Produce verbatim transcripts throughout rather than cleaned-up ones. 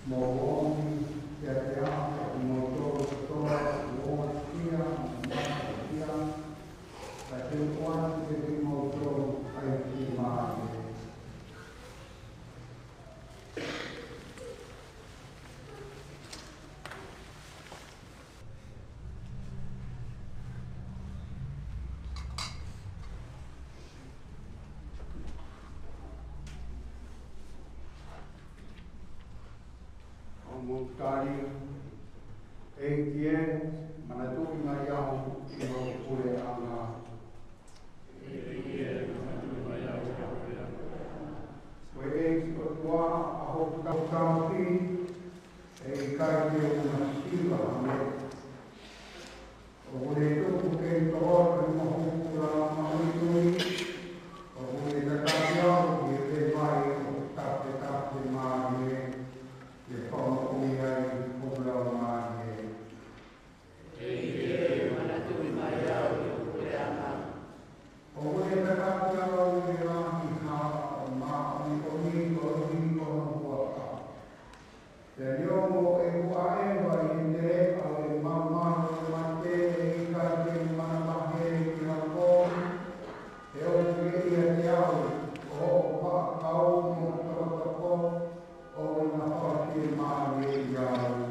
Mutari, Eikien, Manaturi Mayahu, Imokure Anga. Wei Otua, Ahokauti, Eikaide Unasiva, Ogureto, Kukentor, Mohukura, Mahutui, Oguretatia, Yevai, Tate Tate Mare, the Pom Uya, Pula Mare. Eike, Manaturi Mayahu, Kureana. Oguretatia, Yo e uae wa indere au mama no mate e ka te mana mahe ki na ko e o te ia te au o pa kau mo to ko o na pa ki ma ni ya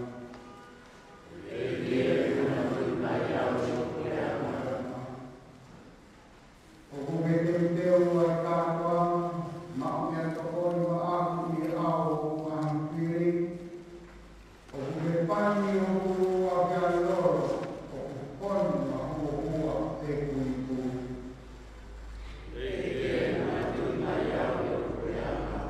e ye na tu na ya o ke ama o ko me te te o ai ka kwa ma me to ko ni ma a ni au ma ni o pani o a galoro o pon ma o o te ku e e na tu na ya o ya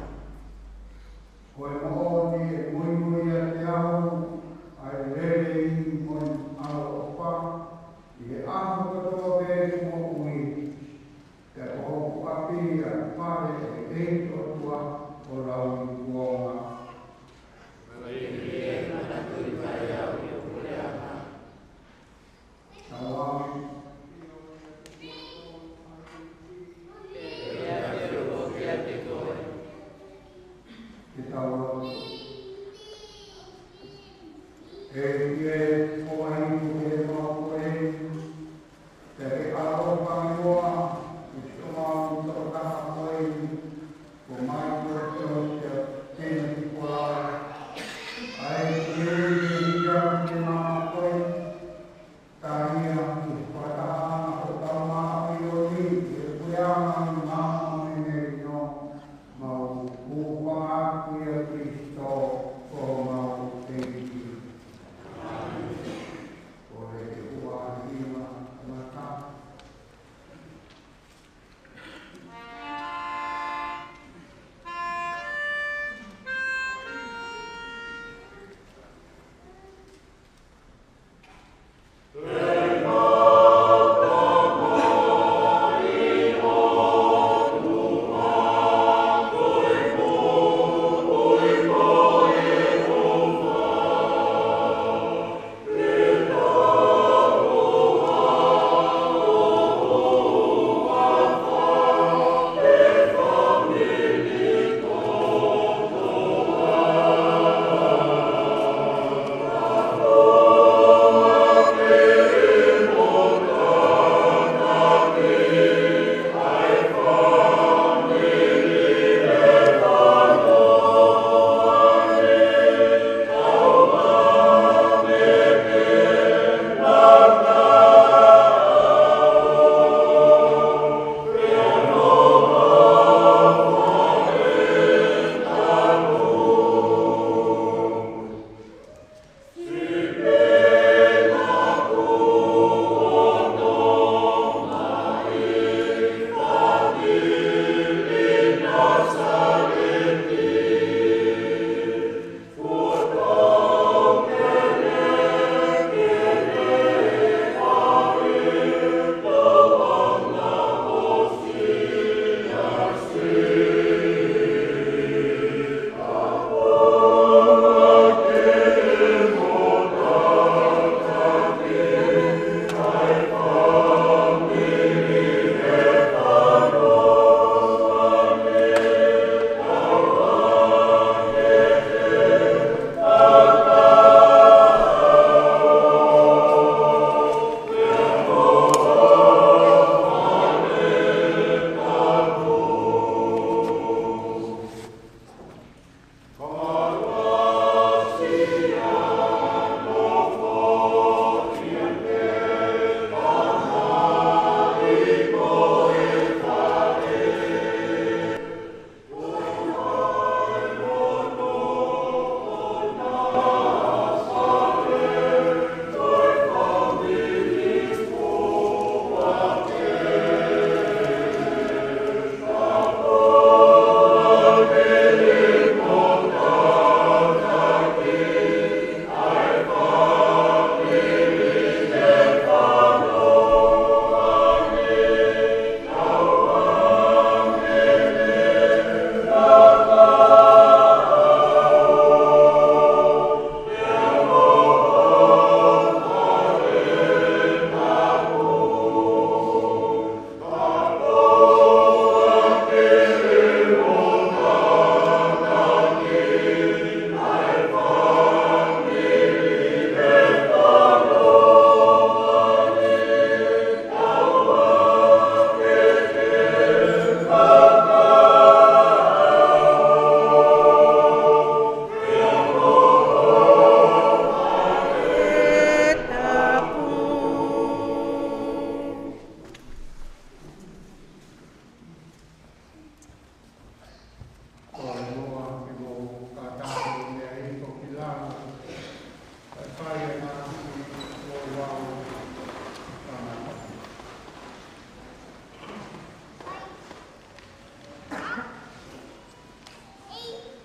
ko mo ni mo mo ya te au ai le mo au pa i a mo to be mo ui te o pa pi a pare e to tua o la uoma Cristo, como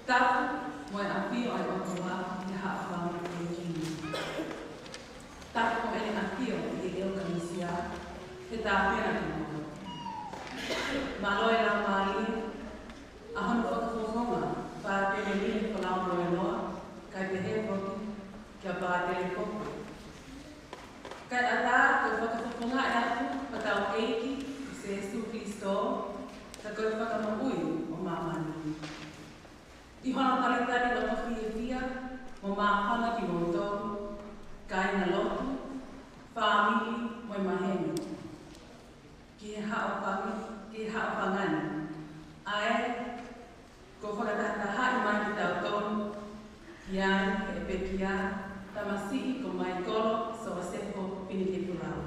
Tapu, moi a pio ai o toa i haawhanga i kini. Tapu e a pio i eo kanisia, he tā pena ki mono. Maloi la maali, a honu whakafofonga, pā pene mine whalau noe noa, kai pehe poki, kia pā tele koko. Kai a tā koe whakafofonga e aku, patau eiki, i se Jesu Christo, ta koe whakamaui o mamani. I hono taletari o mawhi e fia, mo māwhana ki moutou, kai na lotu, whāmili mo i maheni. Ki he hao whangi, ki he hao whangani. Ae, ko whakatata hai mai ki tau tonu, ki ai e pekia, tamasiki ko mai kolo so a sepo pini ki pulau.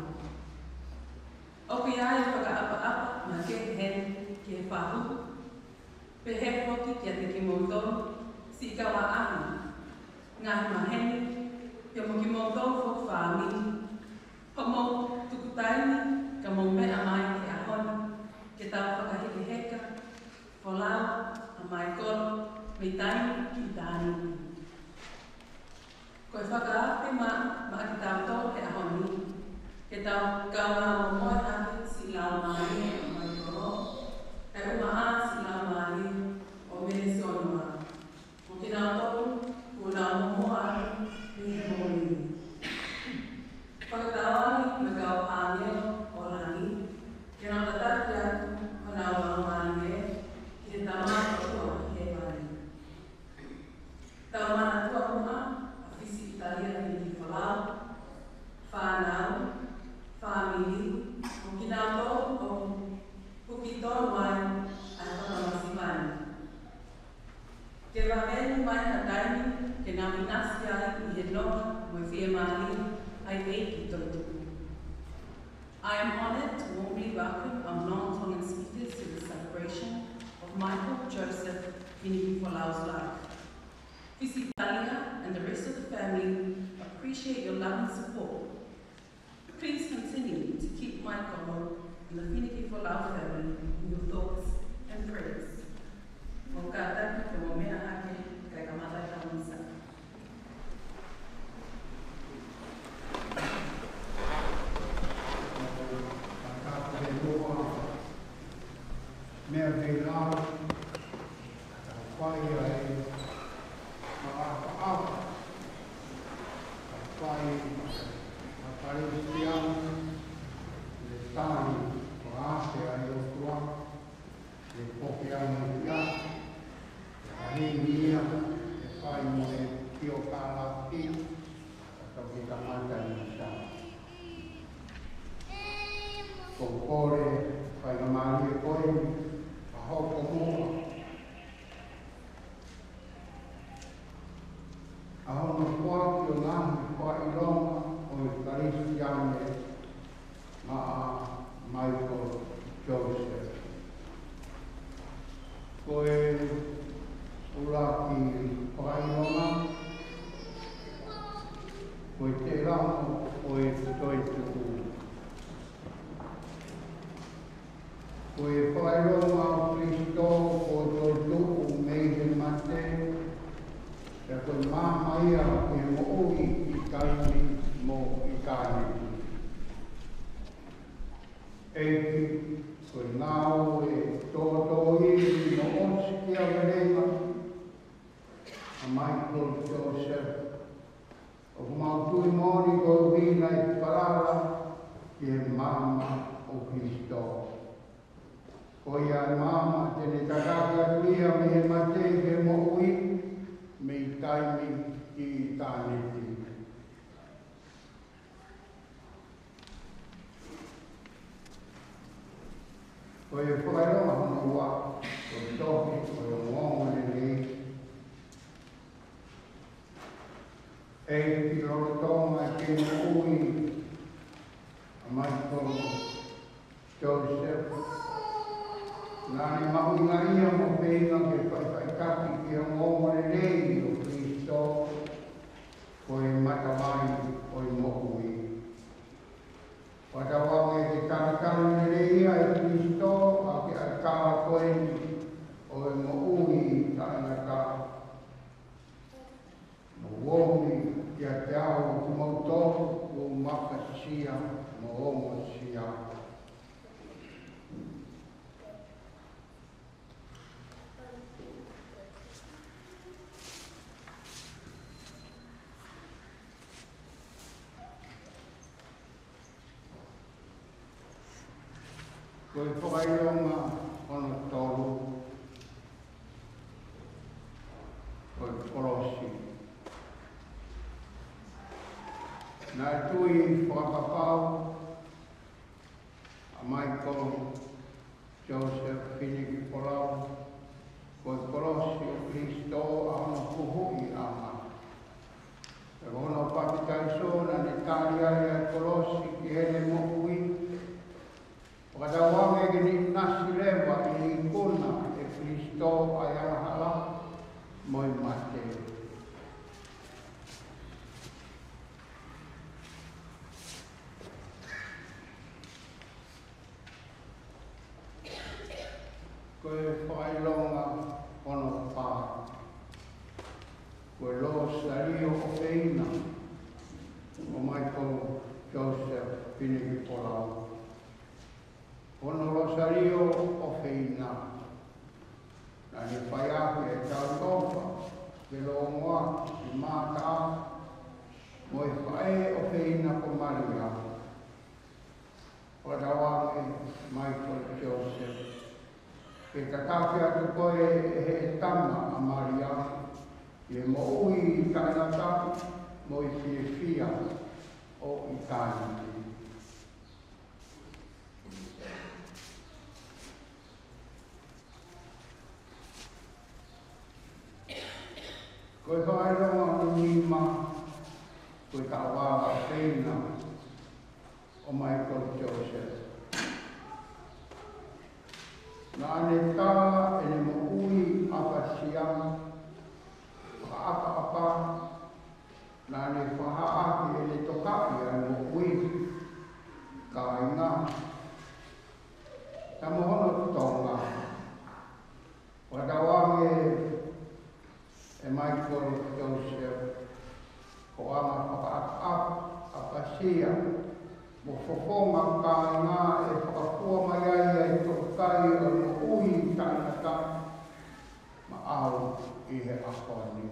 O ki ai whakaapa-apa ma ke hen ki he whahu, pe he poki ki a te ki moutou, si ikawa ahi. Ngahi maheni, pia mo ki moutou fo whaamini. Ho mo tukutaini, ka mo mea mai ki a honi, ke tau whakahiki heka, wholau, a mai kolo, me taini ki tāni. Koe whakaape ma, ma ki tau tau he a honi, ke tau kauna mo moe hake si lau mai a mai kolo, e umaa si lau mai o mene sonua. Mo ki nau tau, ko nau mo moa ni he moni. Whakatawani me kau āngeo o rangi, ke nau tataki atu o nau wangwange, ki he tamata ua he mai. Tau mana tua kuma, a fisi Italia ni ki whalau, whanau, whamili, o ki nau tau o puki tonu mai a whakamasi mai. Ke whamenu mai a taimi, ke nau inasi ai i he noa mo i whia mali, I am honored to warmly welcome our non-Tongan speakers to the celebration of Michael Joseph Piniki-Folau's life. Fisi Talia and the rest of the family appreciate your love and support. Please continue to keep Michael and the Piniki-Folau family in your thoughts and prayers. Mokata ke mo mea hake kai kamata ka misa. Mea te lau, ka whai ai, ma apa-apa, ka whai, ka Parisian, le tāni, o ase ai o tua, le poke anu ia, ka ringia, e whai mo e tio kāla ki, ka ki ka mata i sa. Ko kore, whai ka maari e koe, hoko mua. A hono kua ki o ngāhi kua i ronga o i Karisiane ma a Michael Joseph. Koe ura ki kua i ronga, koe te ramo o i toi tuku. Koe whaironga o Christo o toi tuku mei he mate, e koe māmaia koe mo ui i kaini mo i kaini. Eiki, koe ngāo e tōtoi no osiki a verenga, a Michael Joseph. O kumautui mori koe wina i parara, ki he mama o Christo. Ko ia mama tene kakaka kuia me he mate ke mo ui me i taimi i tāneti. Ko e whaironga hono ua, ko i tohi, ko i ngongo ne nei. E ki rorotonga ke mo ui, a Michael Joseph. Nāne mahu ngā ia mo pēnga ke whaiwhaikaki ki a ngōmore rei o Christo, ko e matawai o i mohui. Watawange te karakari rei a i Christo, a ke a kāra koe o i mohui tāna ka whailonga ono tolu o i Kolosi. Nā tui whakapapau a Michael Joseph Finiki Polau ko i Kolosi o Kristo a ono kuhui a ma. E ono pakitai sona ni tari ai a Kolosi ki hele mo ui. Wadawange gini nasi lewa i ikuna e Kristo a yahala moi Mateo. Koe whailonga ono pā. Koe lo sario o feina o Michael Joseph Finiki Polau. Ono lo sario o feina. Nani whaiake e tau topa, ke lo ngoa i māta mo i whae o feina ko Maria. O rawange Michael Joseph. Ke kakawhi atu koe e he tama a Maria, i mo ui i kainata, mo i fie fia o i kainati. Koe whaeronga o nima, koe ka wāra whaina o Michael Joseph. Nā ne tā e ne mo ui apa siam, whaapa apa, nā ne whahaaki e ne tokai a mo ui, ka inga. Ta mohono tonga, wadawange e Michael Joseph, ko ama whakaapa apa sia, mo whofonga ka inga e whakakua mai ai e tokai o mo ui tānata, ma au i he akoni.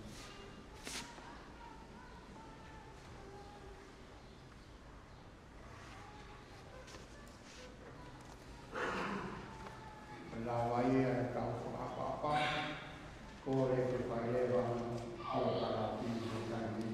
La waia e tau whakapapa, kore te whailewa o karati o taimi.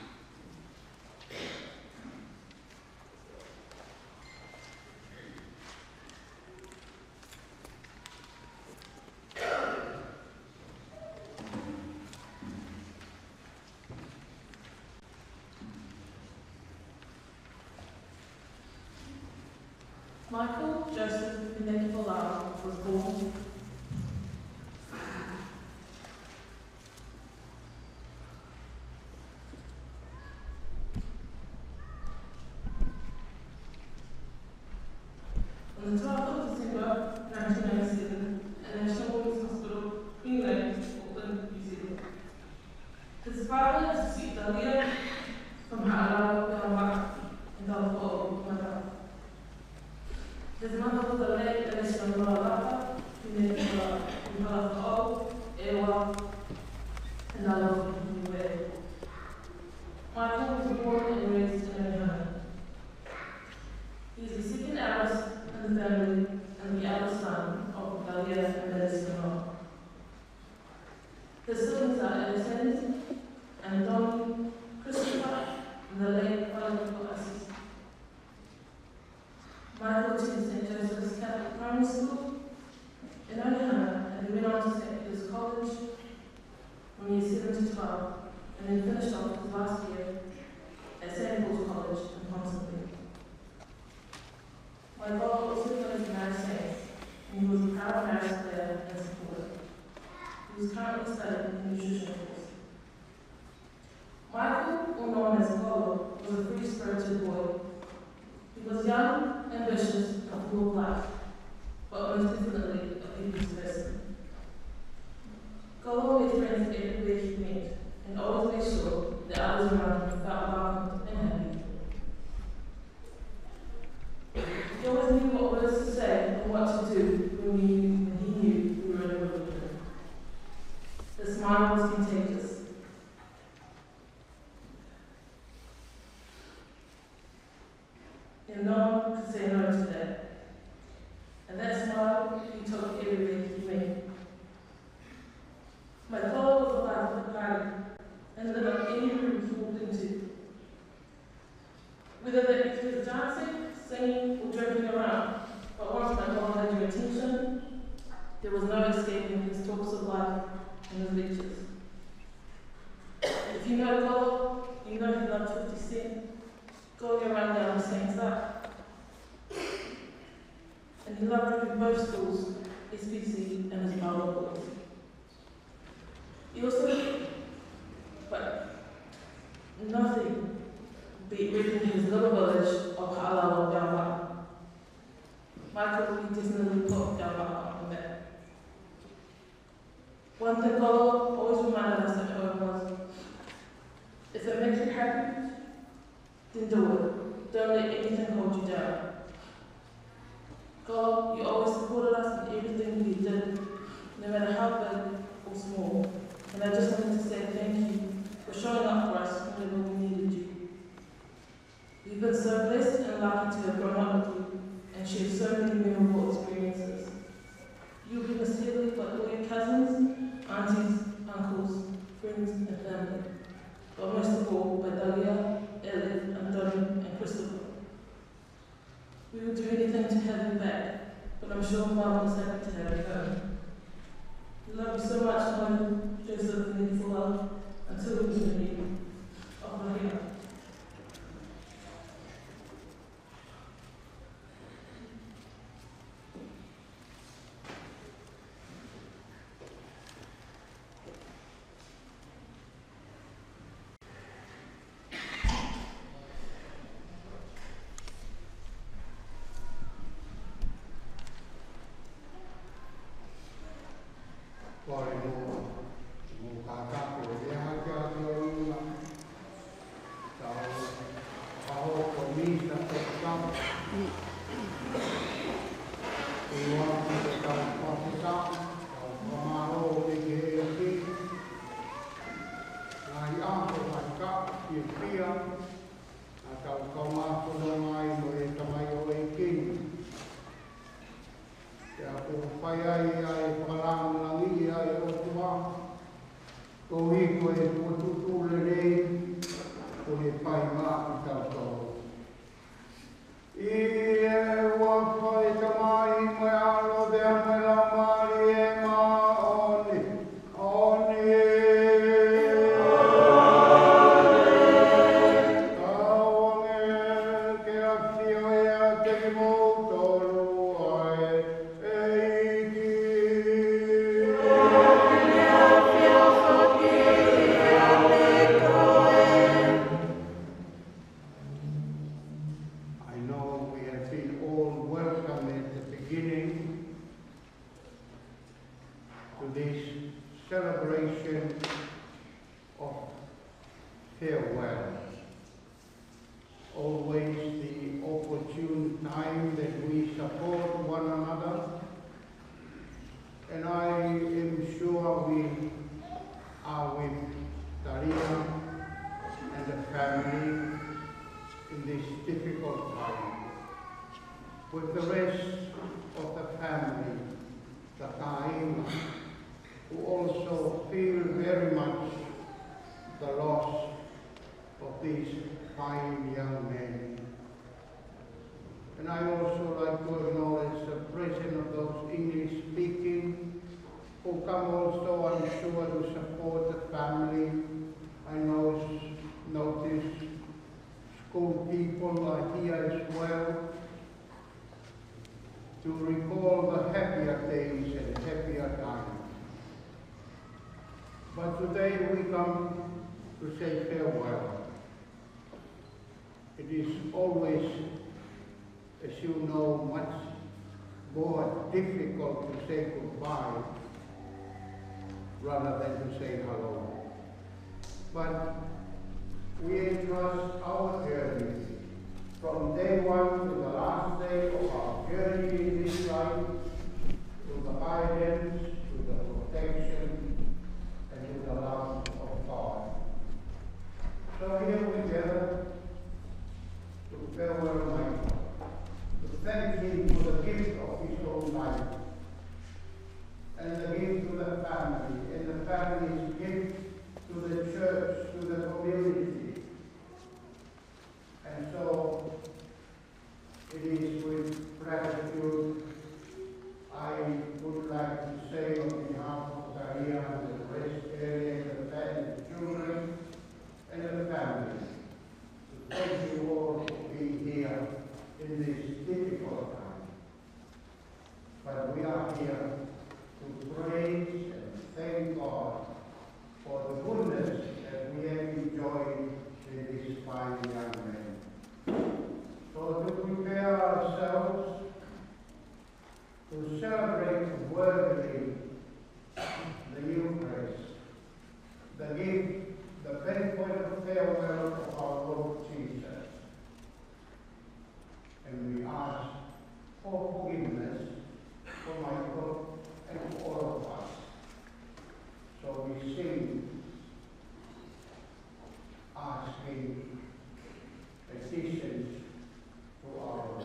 Michael Joseph Finiki Polau was born on the twelfth of December nineteen ninety-seven at National Women's Hospital, Queen Lane, Auckland, New Zealand. His father is Sweet Dahlia from Ha'alau, Peawak, and Dalfo'o, Mata. His mother was the late Alicia Moalapa, Finiki Polau, from Ha'alau, Ewa, and Alo, Niue. Michael was born and raised in Arizona. He is the second eldest in the family and the eldest son of Dahlia and Alicia. His siblings are Alexander and Donnie, Christopher, and the late Oliver Assis. Michael attended Saint Joseph's Catholic Primary School in Onehunga, and he went on to Saint Peter's College from year seven to twelve, and then finished off his last year at Saint Paul's College in Ponsonby. Michael also finished Mary Saints, and he was a proud marriage player and supporter. He was currently studying a nutrition course. Michael, or known as Kolo, was a free-spirited boy. He was young, ambitious, and full of life, but most definitely a people's person. Kolo made friends everywhere he went, and always made sure that others around him felt welcomed and happy. He always knew what words to say and what to do when, we knew, when he knew we were in a room with him. The smile was contagious. And no one could say no to that. And that My goal was alive with the pilot and live up any room he walked into. Whether that if he was dancing, singing, or joking around, but once my goal had your attention, there was no escaping his talks of life and his lectures. If you know God, you know he loved fifty cent, going around down the same side. And he loved reading both schools, S B C and his Bible books. He also, but nothing beat reading his little village of Ha'alawa Biawa. Michael, he definitely put Biawa on the map. One thing God always reminded us at home was, if it makes you happy, then do it. Don't let anything hold you down. God, you always supported us in everything we did, no matter how big or small. And I just wanted to say thank you for showing up for us whenever we needed you. We've been so blessed and lucky to have grown up with you and shared so many memorable experiences. You'll be missed heavily by all your cousins, aunties, uncles, friends, and family. But most of all, by Dalia, Elif, Antoni, and Christopher. We will do anything to have you back, but I'm sure Mum is happy to have you home. We love you so much, Mum, Joseph, and Nicola, until we meet you. Oh, my God. And the gift to the family, and the family that is gift to the church, to the community. And so it is with gratitude I would like to say on behalf of Maria and the rest area, the family, children, and the family, to thank you all for being here in this difficult time. But we are here to praise and thank God for the goodness that we have enjoyed in this fine young man. So to prepare ourselves to celebrate worthily the Eucharist, the gift, the banquet of farewell of our Lord Jesus. And we ask for forgiveness for Michael and for all of us. So we sing, asking petitions to our Lord.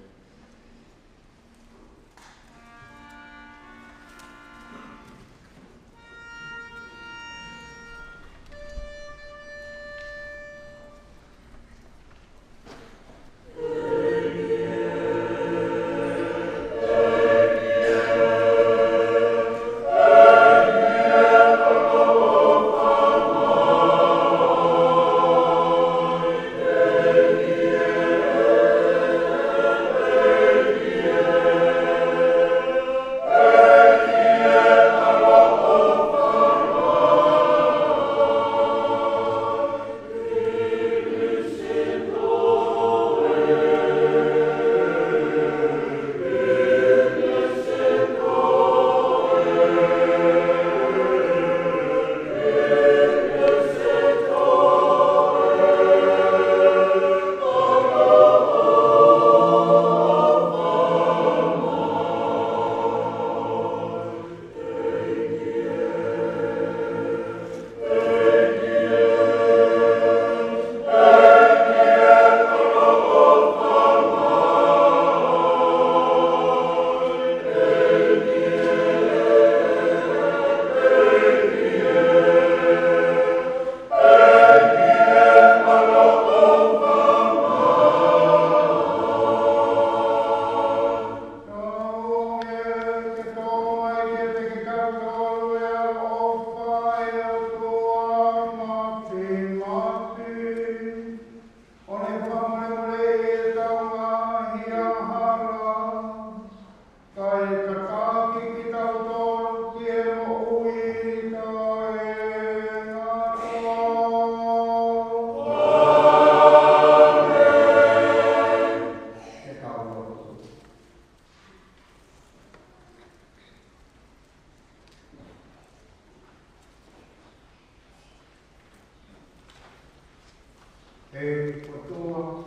E kotoa,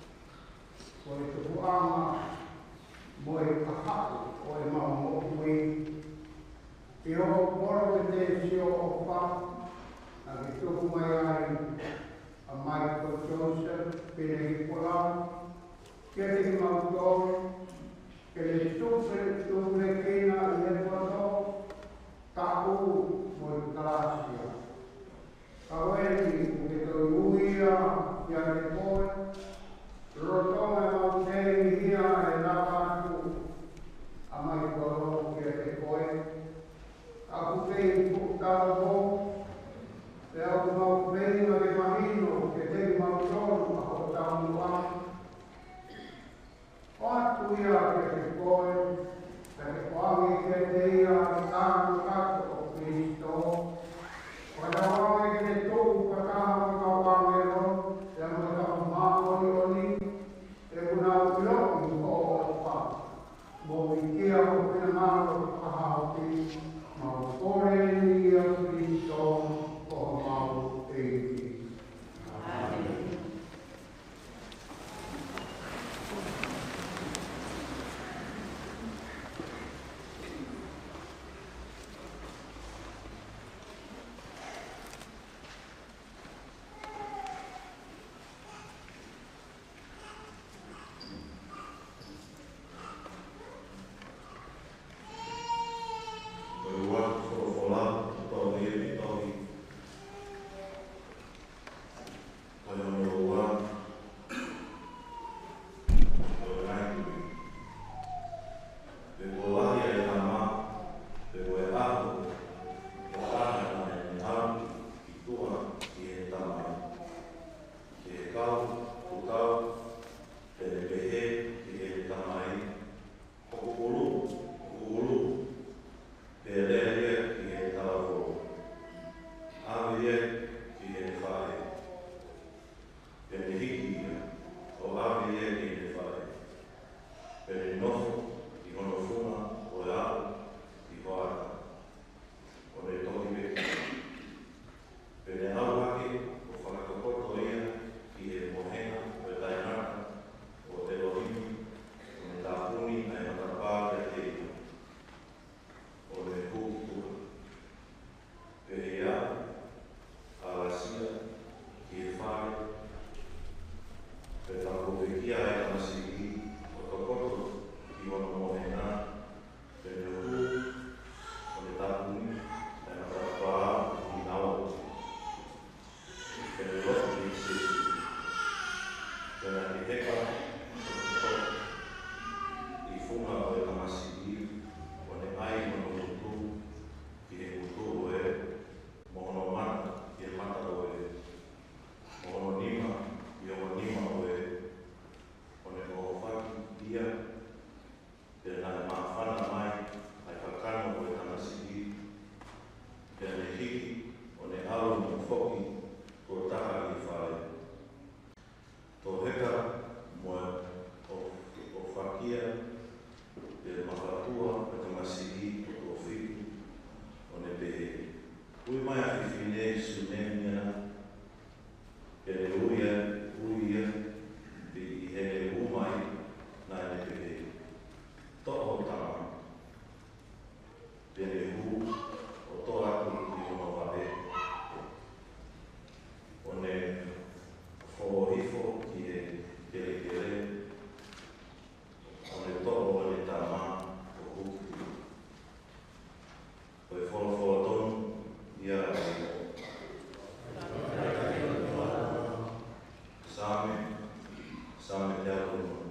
o e tukuanga, mo e kakau, o e mau mokui. I o poro e te sio o wha, na ki tuku mai ai a Michael Joseph, pene i pola, kia te ki mau tōru, ke le tupre, tupre kina i e koto, ka u mo i kalasia. Ka wēni, ke tau uia, ia te koe, rotonga mau te hia e nakatu, a mai koro kia te koe. A kukei kukara ho, te au mau pei ma ke mahino, ke te mau tonu a o tau muang. O atu ia ke te koe, ke te koangi ke te ia i tānu kato o Kristo. O te wangi ke te tōku kakaha o ka wangero, te mo ka mahoni oni, te kuna o iloki o o wha. Mo i kia o pina maro kaha o ti, ma o kore ni ia foki ko taha i whare. Tō heka moe o, o whakia e mawhatua e te masiki o tō whiku o ne pehe. Ui mai a whiwhinei su nemia e re uia, uia, i he re umai na e ne pehe. Toho tama, pene hu o tō aku i ono wahe. O ne whorifo ki e kere kere, o ne toho o ne tama o hukuti. O e whoro whoro tonu, ia rei. Same, same te ato no.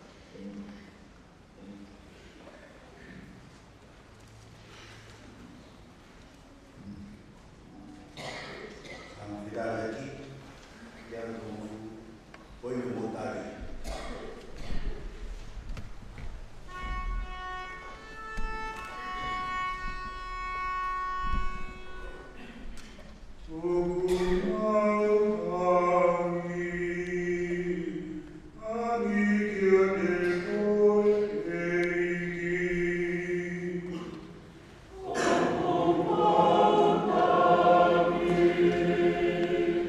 Virada aqui, quero põe no montar aí. Thank you.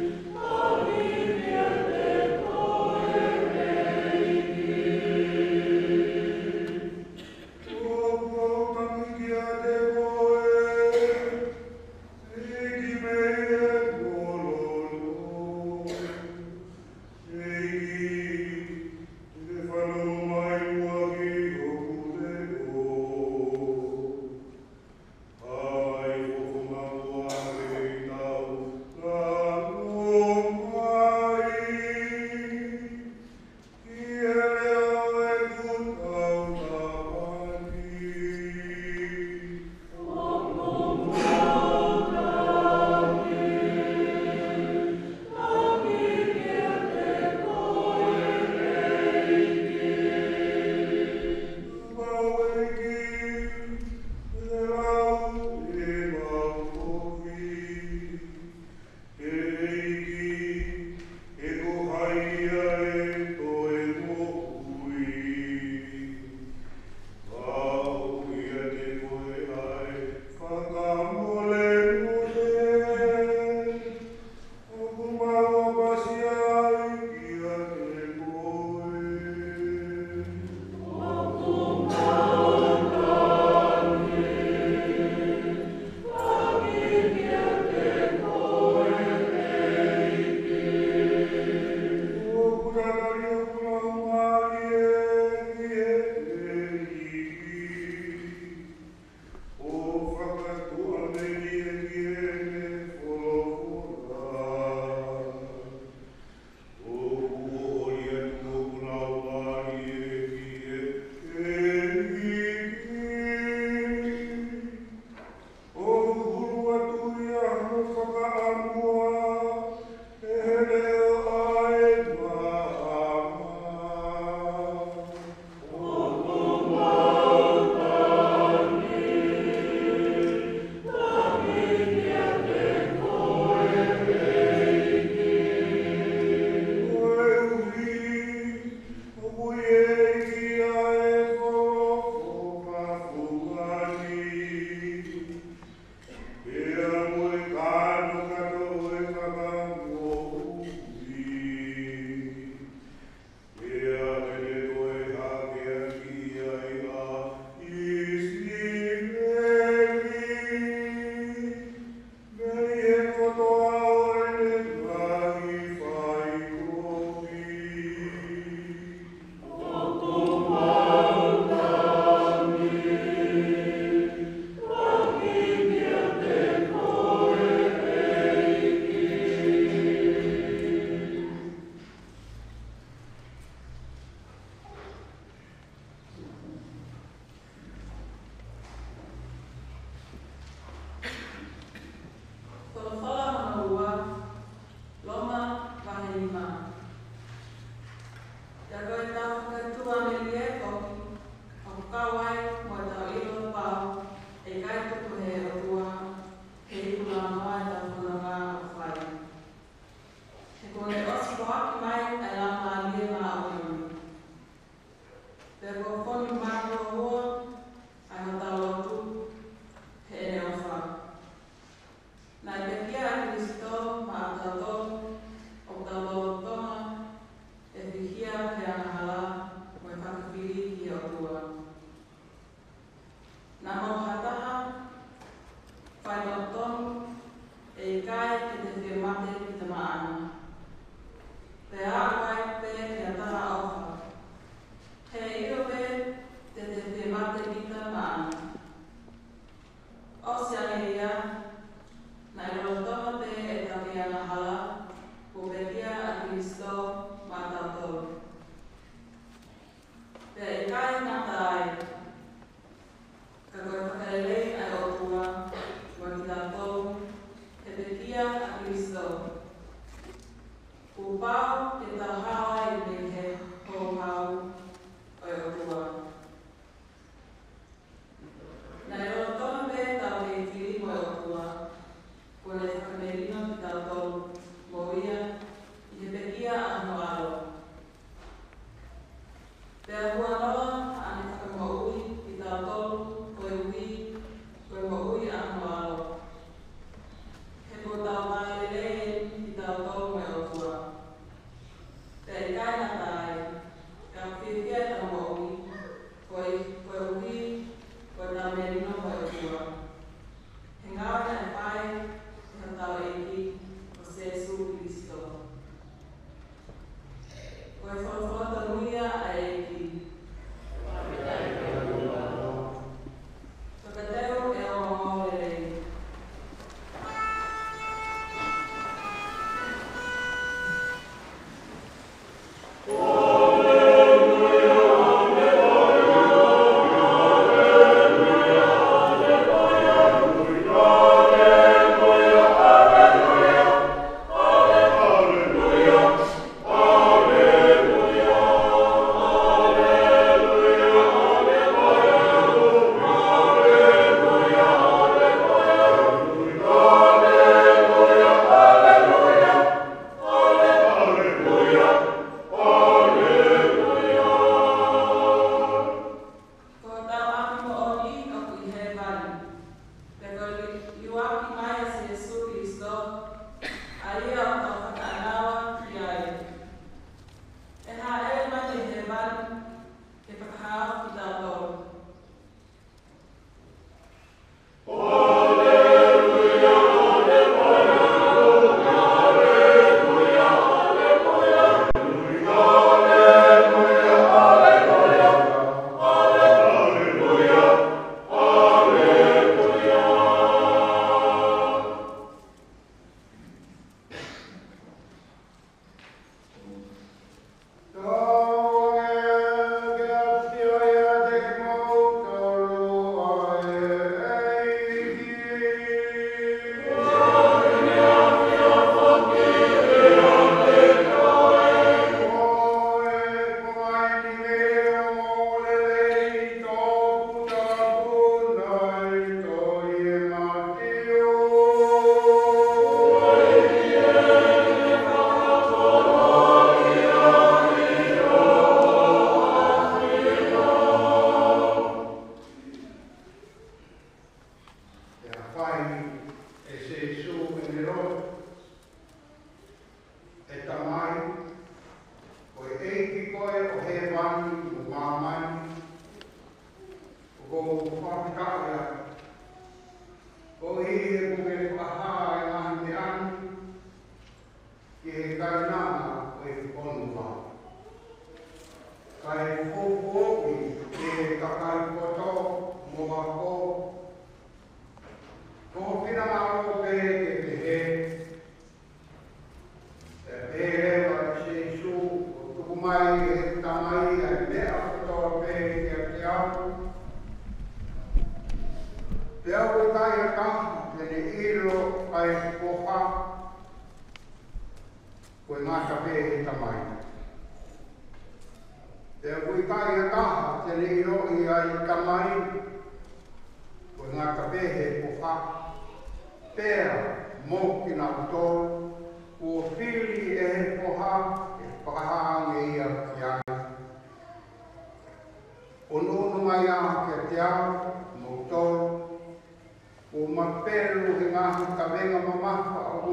o mapelu he ngā kawenga mama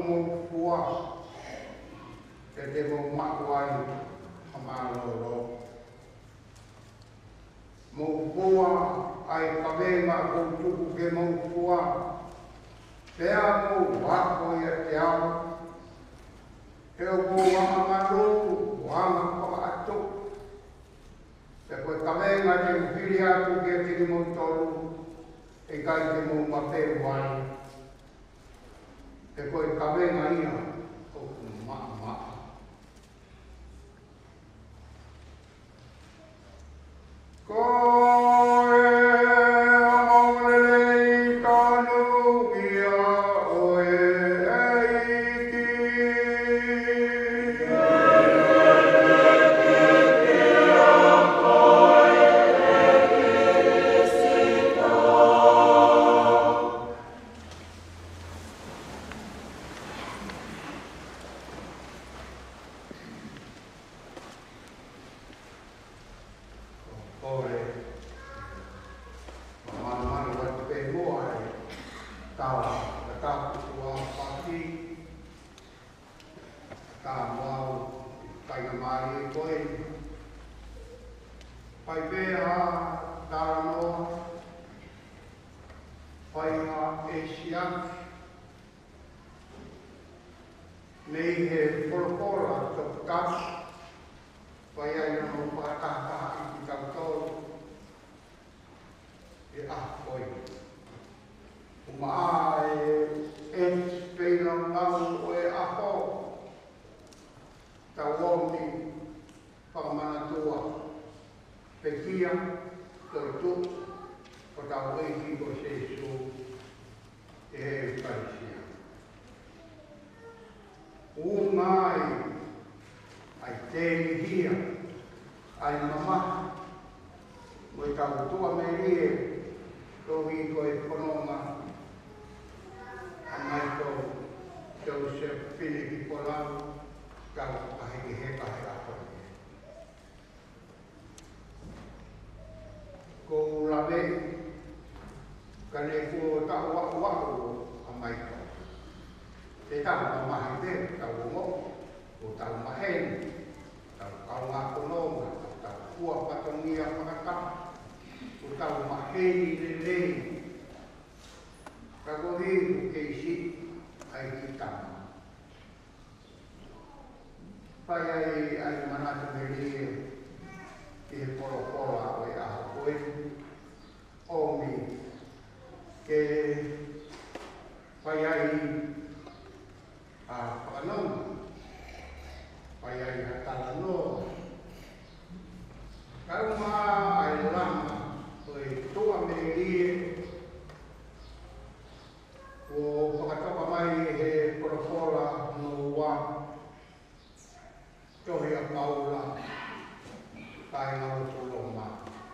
mo fua te te mo makuai hamalolo. Mo fua ai kawenga ko tuku ke mo fua. Pea mo wako ia te au. Te o mo wama maroku, wama kama ato. Te koe kawenga te upiri aku ke te mo tolu. E kai te mo mapeu ai. Te koe kawenga ia o maa maa. Koe aulelei tonu ia oe eiki. Ore, mana-mana waktu pemo ai, tahu, tahu tua pagi, tahu kaya mari koin, pai beha, tarano, pai ha Asia, nei he polo-polo tokas, pai ai no pataka i tau e a koi. Uma e e peina nau o e aho. Tau omi whakamanatua. Pekia, tau tu, o tau eiki o Jesu e he ukarisia. Ungai ai tēni hia, ai mama, mo i tau tua me rie, rohi ko e kononga, a mai ko Joseph Philippe Polau, kau ahiki heka he ato. Ko lawe, kane ko tau waku waku a mai ko. Te tau mamahi te, tau mo, ko tau maheni, tau kau ngā kononga, tau kua patongia pakaka, ko tau maheni le lei. Kako hiru keisi ai ki tama. Pai ai ai manatu me lie ki he polo-polo a oe a koe. Omi ke pai ai a whakanonga. Pai ai a talanoa. Kauma ai lama oe tua me lie o whakatoka mai he polo-polo no wā. Tohi a paula kai ngau tulo mā.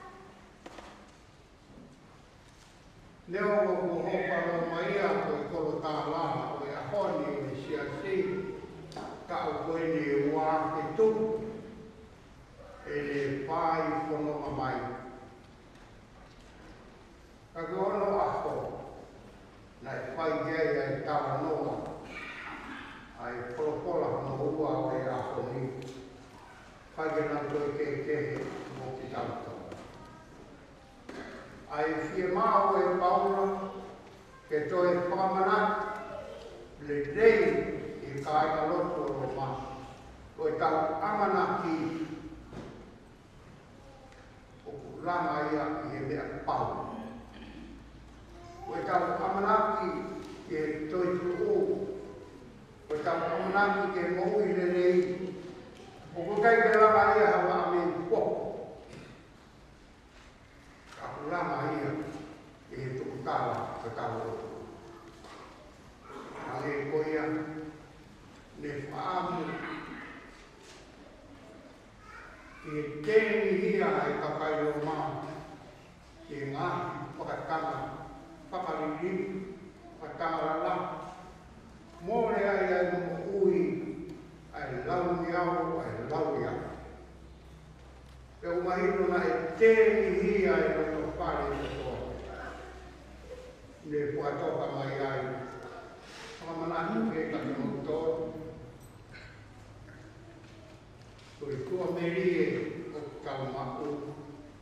Leo o ko hopa lo mai a koe kolo tā lama oe a honi o i siasi. Ka o koe ni wā ke tu. E le pai whanonga mai. Ka ke ono aho. Nai whai gei ai tawa noa. Ai polo-pola no ua o e aho ni. Whai ke nau toi ke kehe mo ki tauta. Ai fie mao e paula ke toi whakamanat le dei i kai ka loto o ma. O e tau amanaki o lama ia i he mea pau. O e tau amanaki ke toi tuku. O e tau amanaki ke moui le rei. O kutai ke lama ia hawa ame koko. Ka lama ia e he tuku tawa ka tau roto. Ale koia ne whaamu. Ke tēni hia ai kakairo mā. Ke ngā whakatanga. Whakariri, whatarala, mōre ai ai mo ui, ai launi au, ai laui au. Pe umahino na e tēni hi ai no whare i toa. Ne puatoka mai ai. Whakamana anu ke ka motor. Koi kua merie o kaumau.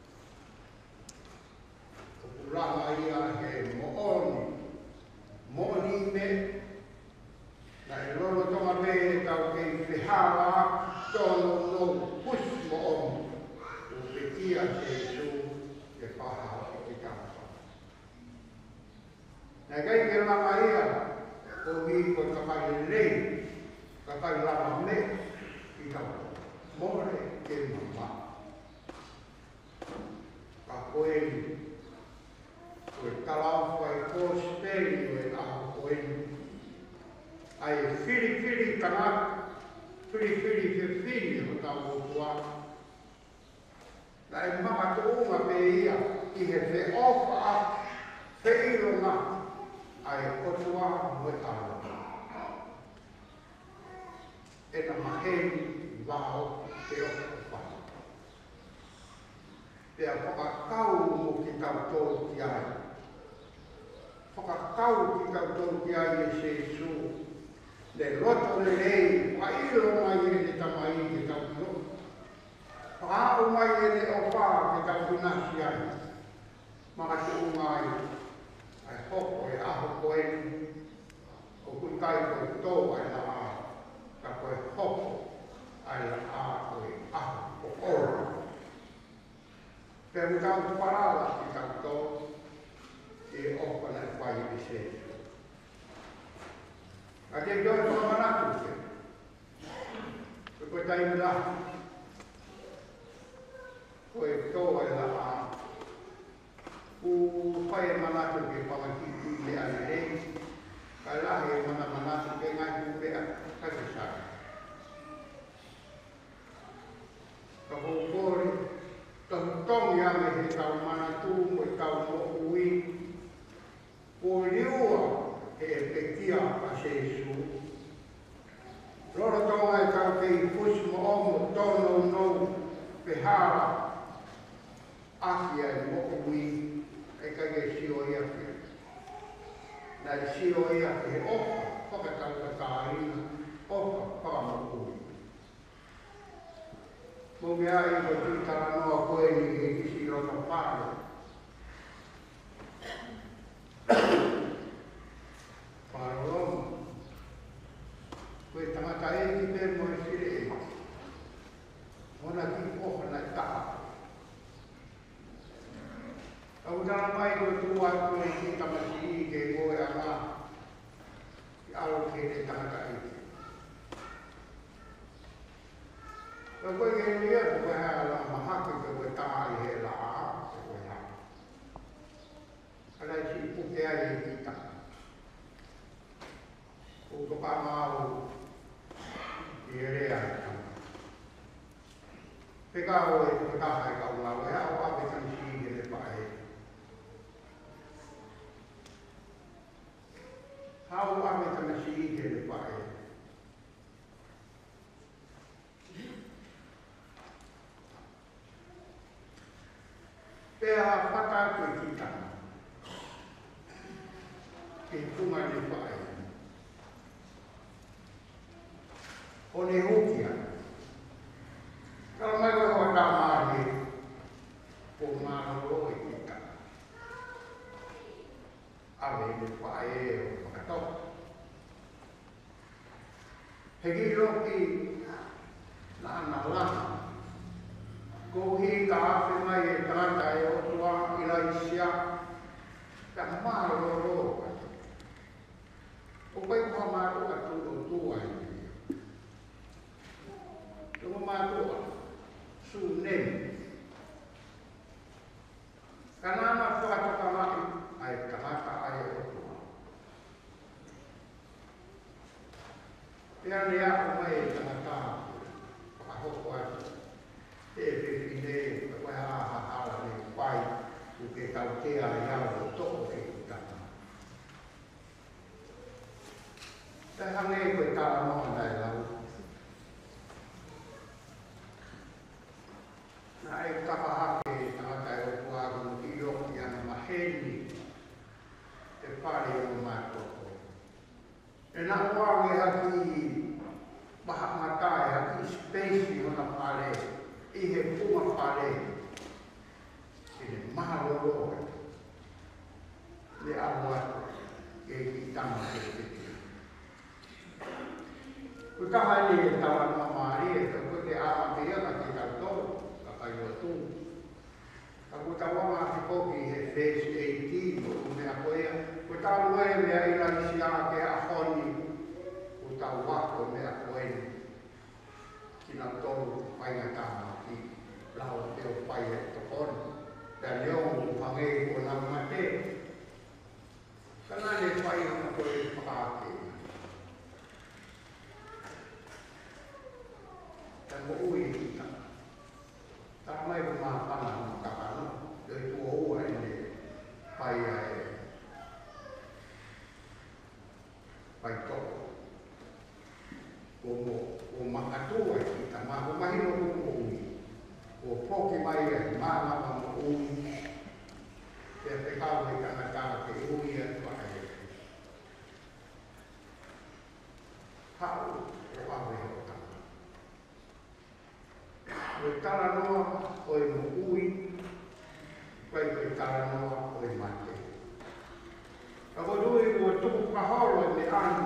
O kuranga ia he mooni. Mooni me na e lolo tonga me e tau kei whihara tono no pus mooni. O pe kia te su e paha o te kampa. Na kai ke lama ia o mi ko kapai rei, kapai lama me i kampa. More ke mama. Ka koeni. Koe talau koe kōsperi o e aho koeni. Ai whiri whiri tangata, whiri whiri whiri o tau o tua. Na e mama tōnga me ia i he whe ofa a whe ironga ai kotua mo e aho. E na maheni wao te ofa whai. Pea whakakau mo ki tau tōru ki ai. Whakakau ki tau tōru ki ai e se su. Le roto le rei, whairo mai e le tamai ki tau tōru. Whaau mai e le ofa ki tau tunasi ai. Maka se ungai, ai hoko e aho koeni. O kutai koe tō ai la a. Ka koe hoko ai la a koe aho ko ora. Pea mutau tu parala ki tau tō, e opa na whai i se. A te doi tō manatu te. Koe koe taimi la. Koe tō ai la a. U whai e manatu ke pamakiti le ai rei. Ka lahi e mana manatu ke ngai kupea kakisari. Ka hōkore. Tau tongi ame he tau manatu mo i tau mo ui. O liua e e pekia a se su. Roro tonga e tau kei pusi mo omo tono no pehara. Aki ai mo ui e kage sio ia ke. Na i sio ia ke ofa whakatau ka tāina. Ofa whakamo ui. Mo mea i ko tūtara noa koe ni e kisi roto whāre. Whāre loma. Koe tangata e ki te mo e sire e. Mona ki oha na taha. Au tana mai koe tua koe ki tamasi i ke koe a ngā. Ki alo ke te tangata e ki. Ka koe ke nia ko koe hea la mahake ke koe taa i he la a se koe hea. Kalai si puke ai e kita. O ko pa mau i e rea e tanga. Peka o e ko taha e kau lau e hea o ape tani si i le pa e. Hau ape tani si i le pa e. Pea whaka koe ki tanga. Ke tunga le whae. O ne hokia. Kala mai koe hoa tā maare. O māro e ki tanga. Awe le whae o whakatoa. Hegi roki na ana lana. Ko hi ka ape mai e tangata e o tua i la isia. Ka maro ro. O pai kua maro a tu o tua i. Tungo maro a su nem. Ka nana whakatoka mai ai tangata ai o tua. Pea lea o mai e tangata whakahoko atu. E pepine, e koe haha hala me pai, u ke tau tea i au o toko ke kutana. Te hange koe tala noa nai lau. Na e taka hake tangata e o kuaru ki roki ana maheni, te pare o mātoko. E nā haki maha matai, haki space hona pare, i he puma pare, i he maha lolo. Le awa e ki tama te te te. Ko taha ni e tawa no maari e ka koe te ama te ia ka te tautou, ka kai o tū. Ka ko tawa ma te koki he phase eighteen, ko mea koea, ko tawa lue mea ila isi a ke a honi, ko tawa ko mea koe. Kina tolu painga tama ki lau te o pai e tokon. Ka leo mo pangei ko na mate. Kana le pai na koe whakaake. Ta mo ui ta. Ta mai ko ma pana ma kakano. Le tu o ua e pai ai. Pai toko. Ko mo ko makatua ki ta ma ko mahino ko mo ui. Ko poki mai e ma ma mo ui. Te te kau e kanaka ke ui e whakai. Hau e wawe o tanga. Koe tala noa o e mo ui, koe koe tala noa o e mate. Ka koe rui koe tuku kahoro e me anu.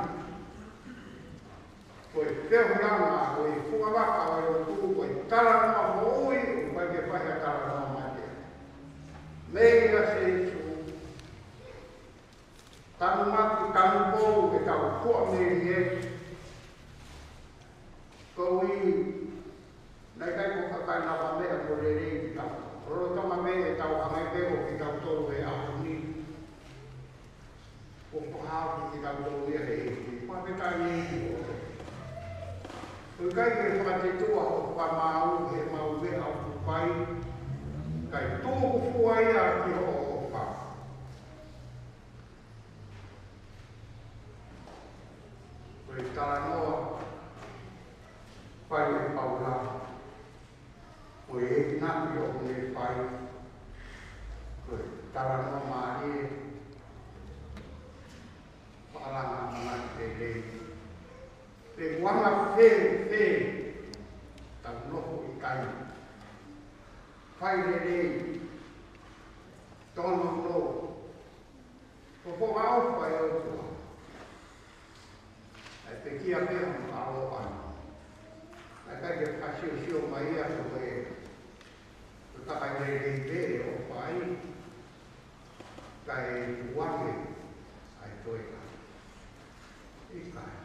Koe tehu langa, koe fuawaka o e tuku, koe tala noa mo ui, koe ke whaia tala noa mate. Meira se isu. Tanu maki, tanu kou, e tau kua meri e. Kou i, nei kai ko kakai nawa mea ko re re ki tau. Roro tama me e tau hangai pego ki tau tolu e ahu ni. Ko whahau ki tau tolu e he e. Kua me kai ni i o. Koi kai ke whakatetua o whamau he mau me au kupai. Kai tōku fuai a ki ho o wha. Koi tala noa, whai e paula. Koi e naki o me whai. Koi tala noa maari e. Whalanga mana te rei. Te wanga whe, whe. Tau noho i kai. Whai re rei, tono no, ko po au whai o tua. E te kia pēha mo alo anu. E kai ke whasio sio mai a ko e, ko takai re rei pere o whai, kai tuange ai toika. I kai.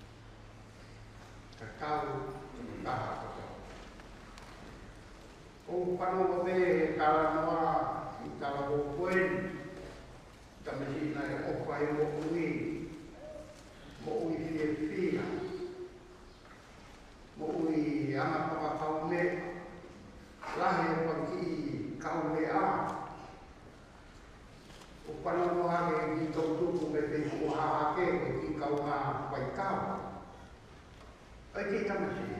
Ka tau, taha ko tau. O whanau me e kala noa, i kala o koen, tamahina e okwai mo ui, mo ui fie fia, mo ui ana papa kau me, lahe o paki kau me a. O whanau noa e ki tau tuku me te kuhaha ke, o ki kau ngā pai kau. Ai ki tamahina.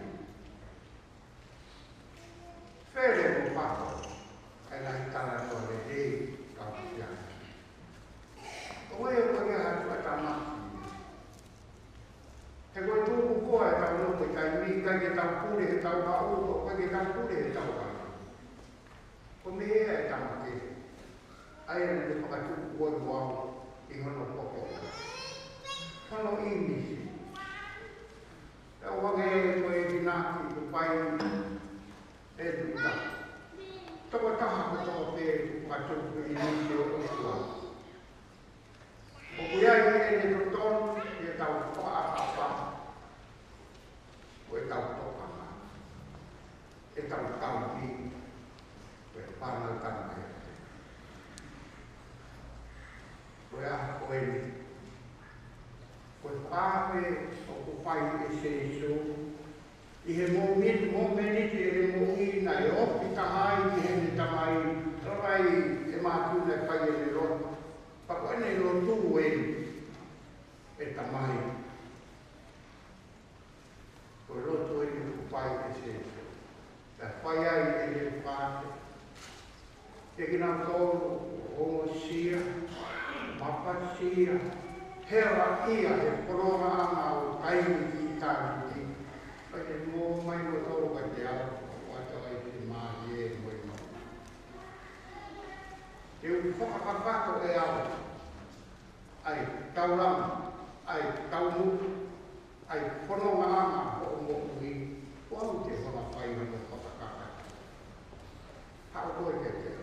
Fere mo pako, ai lai tala no le rei kau piana. O wai o koe hatu a tamaki. He koe tūku koa e tau nopo i kai mi, kai ke tau kure he tau hau, o koe ke tau kure he tau hau. Ko me ea e tamaki. Ai e le whakatuku koe wau i hono poko. Hono imisi. E o wange e koe dinaki ko pai e duta. Toko taha ko tō te katuku i nisi o kusua. O kuiai e ne toton, e tau whaakapa. O e tau tokanga. E tau taupi. O e whanau tanga e. O e aha koe ni. O e whaape o kupai e se isu. I he mōmit, mōmeniti e he mōi na e opi tahai ki he ni tamai, rawai e mātuna e whai e ni roto. Pako ene i rotu e e tamai. Ko roto e ni kupai e se se. E whai ai e he whāte. E kina tōru, homo sia, mapa sia, hera ia he porora ana o kaimi ki tāki ki. Pai te mō mai mo tōru ka te au, o ata ai te māhi e mo i mau. Te u whakakakato e au, ai taurama, ai taumu, ai whanonga ama o o moku i, o au te whana whai na mo whakakakato. Hao koe ke te.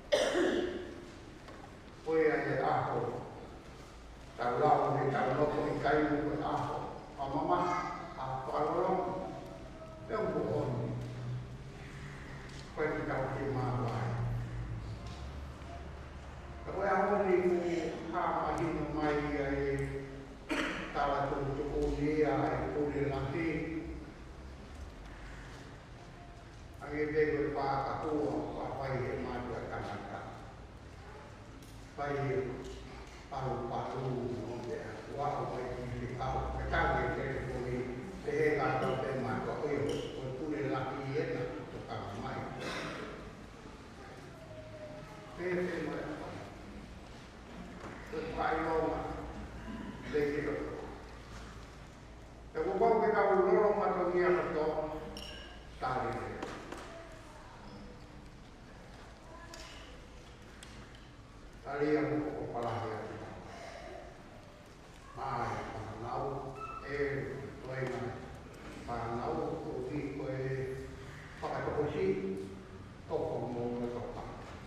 Koe ai e aho, tau lau me tau loko i kaimu koe aho, a mama, a whakarorong, e un po honi. Koe ki tau ki mawai. Ka koe ahoni ku hāmahino mai ai tawa tō tō nia ai kore laki. Ange vego pa katua, pa pai he mātua kanaka. Pai he paru paru o te wao pai ki te kau, ka tangi te te koi, te he kātou te mātua oio, o kore laki ena tō kama mai. Te te mai a te pai longa, te ki roto. Te kukau ke kau loro mato ngia kato, tāri te. Tāri a muko o palahi a te. Mai, whanau, e toenga, whanau, o ki koe whakatokosi, toko mō na toka.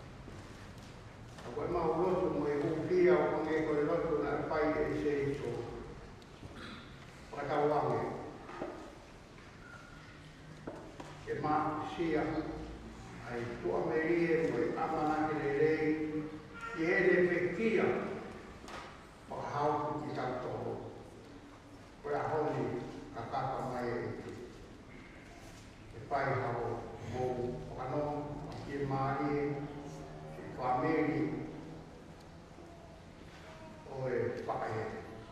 A koe mau lotu mo e hukia o pange koe lotu na pai e se iso. Whakatau wange. E mā sia, ai tua me rie mo e amana ke le rei, i hele pekia, whakahau ki tau toho. Koe a honi, ka kaka mai e iti. E pai hao mō whanau, ki maari, ki whameri, o e whakahe.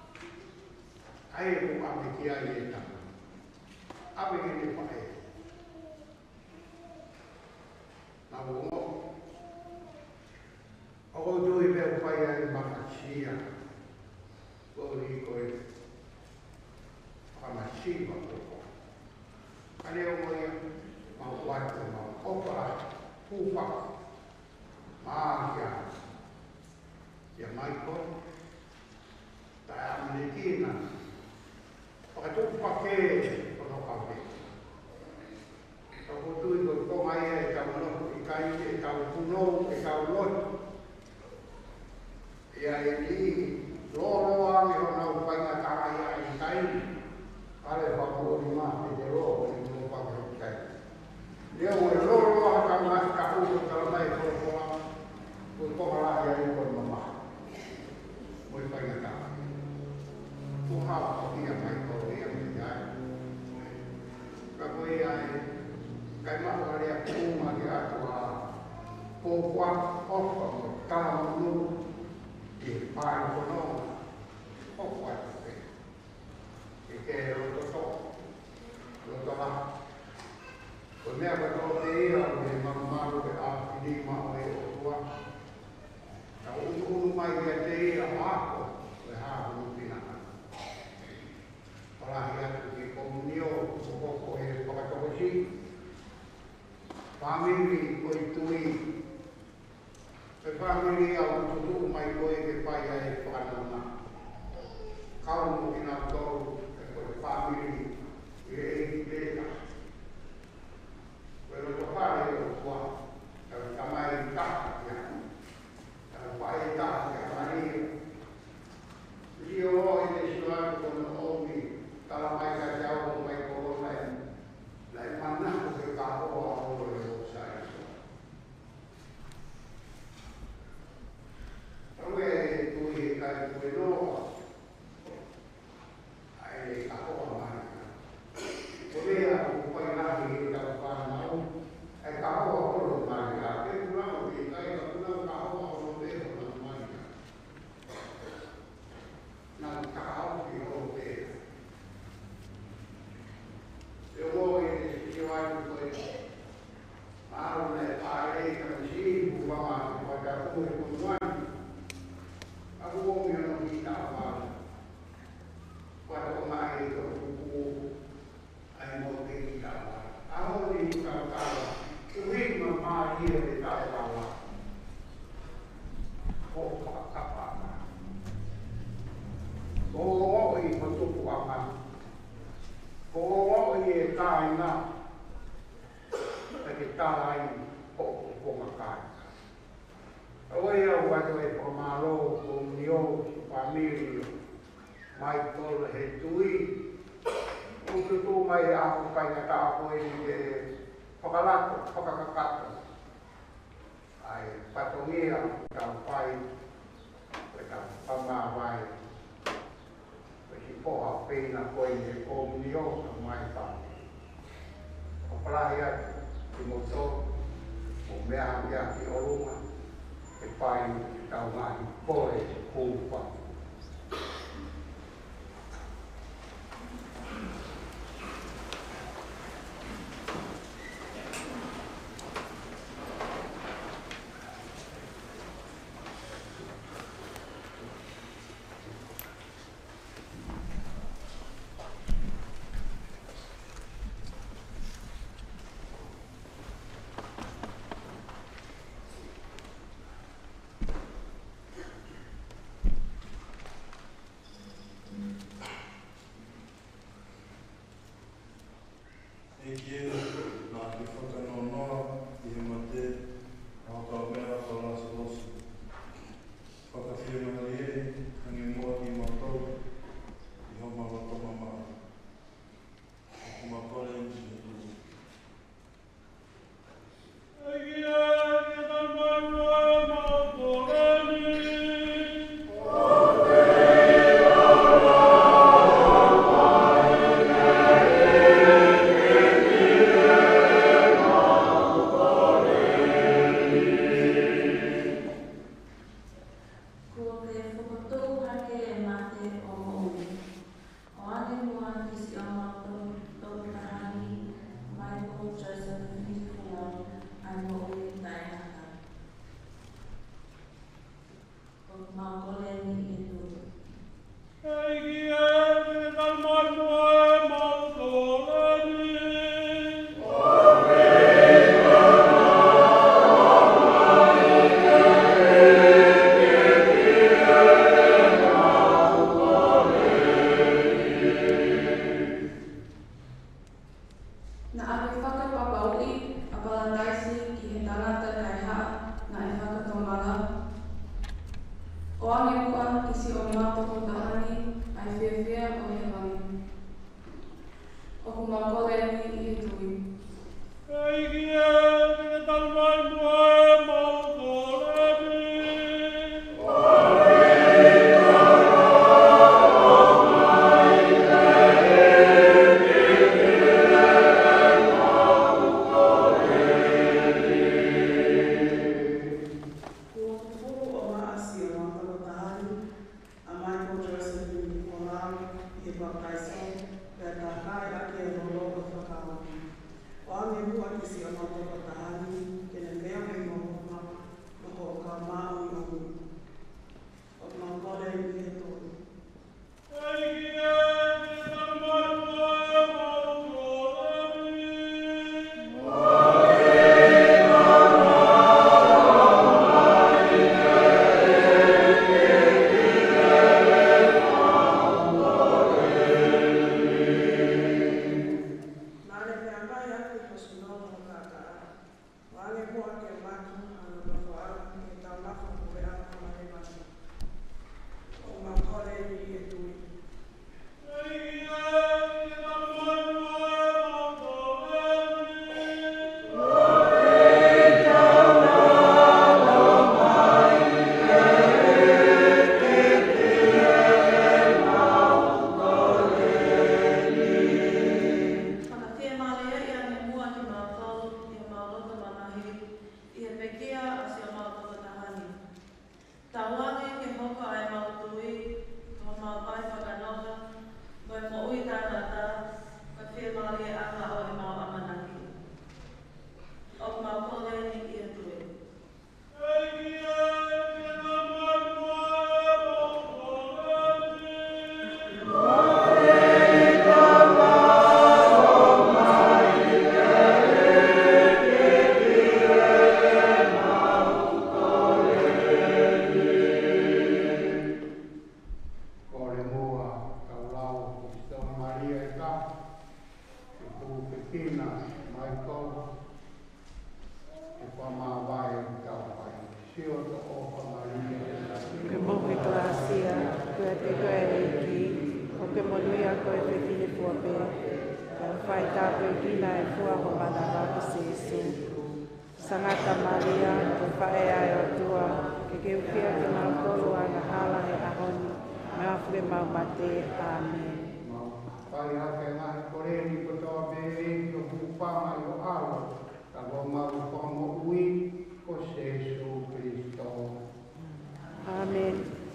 Ai e ku ame ki ai e tanga. Ame ki ne whakahe. Nā wongo. O dui me pai ai makasia. Kori koe whamasiwa koko. Ane o moia, mau watu, mau kopara, pūwhaka. Mākia. Ia mai koe. Tai amene kina. Whakatuku pake kono kawe. Tau tui koe kongai e tau noku i kai, e tau punou, e tau lotu. Ia e li, loro ame o nau painga tāi a i kai, ale whako o ni maa te te roho, e mō whako o kai. Leo e loro a ka mai ka uko tala mai koe koa, koe koha la ia i koe mama. Moi painga tāi. Ko hawa o ia mai koe ia me te ai. Ka koe ai, kai mahu a rea kūma ki atua, pōkua, ofa mo tāma nuru, ki pai kono, ofu atu te. Ki ke roto to, roto la. Ko mea koe tō te ia, o me maru e a pini mao e o tua. Ka unu unu mai kia te ia ako, e haku upinaka. Walahi atu ki komunio, o koko e whakatokosi. Family koe tui, pe family au tutu mai koe ke pai ai whanana. Kau mo ki nga tōru e koe family e e i pēka. Koe roto whare o kua, e kamai taka kia. E whae taka kia maria. Rio o i te suatu kono omi, tala mai ka te au mai korona e. Lai manaku ke ka hoa o e o sai so. Tau e tui e kai tue noa. Ko o i e tāi nā, e te tārai o o makai. O e au ato e pamaro, o mio, o pamirio, mai tolo he tui, o tutu mai e ako kainga ka ako e ni e whakalato, whakakakato. Ai patongia, tau pai, e tau pamawai, poha pena koe ne o mio ka mai pa. O prahi atu, ki moto, o mea mea ki orunga, e pai ki tau ngahi koe e kūpa. Pupikina, Michael, e Pamawai, Taupai, Sio to Opa Maria. Ke mohi klasia, koe te koe reiki, o ke monuia koe te tine fuape, ka whai tāpeu kina e fua ho mana rāpa sesu. Sangata Maria, ke whae ai o tua, ke ke ukia ke mau korua na hala he ahoni, me awhue mau mate, Amen. Pai hake ngahi koreni ko toa beri ko hupama i o awa, ka go mau whango ui ko Jesu Christo. Amen.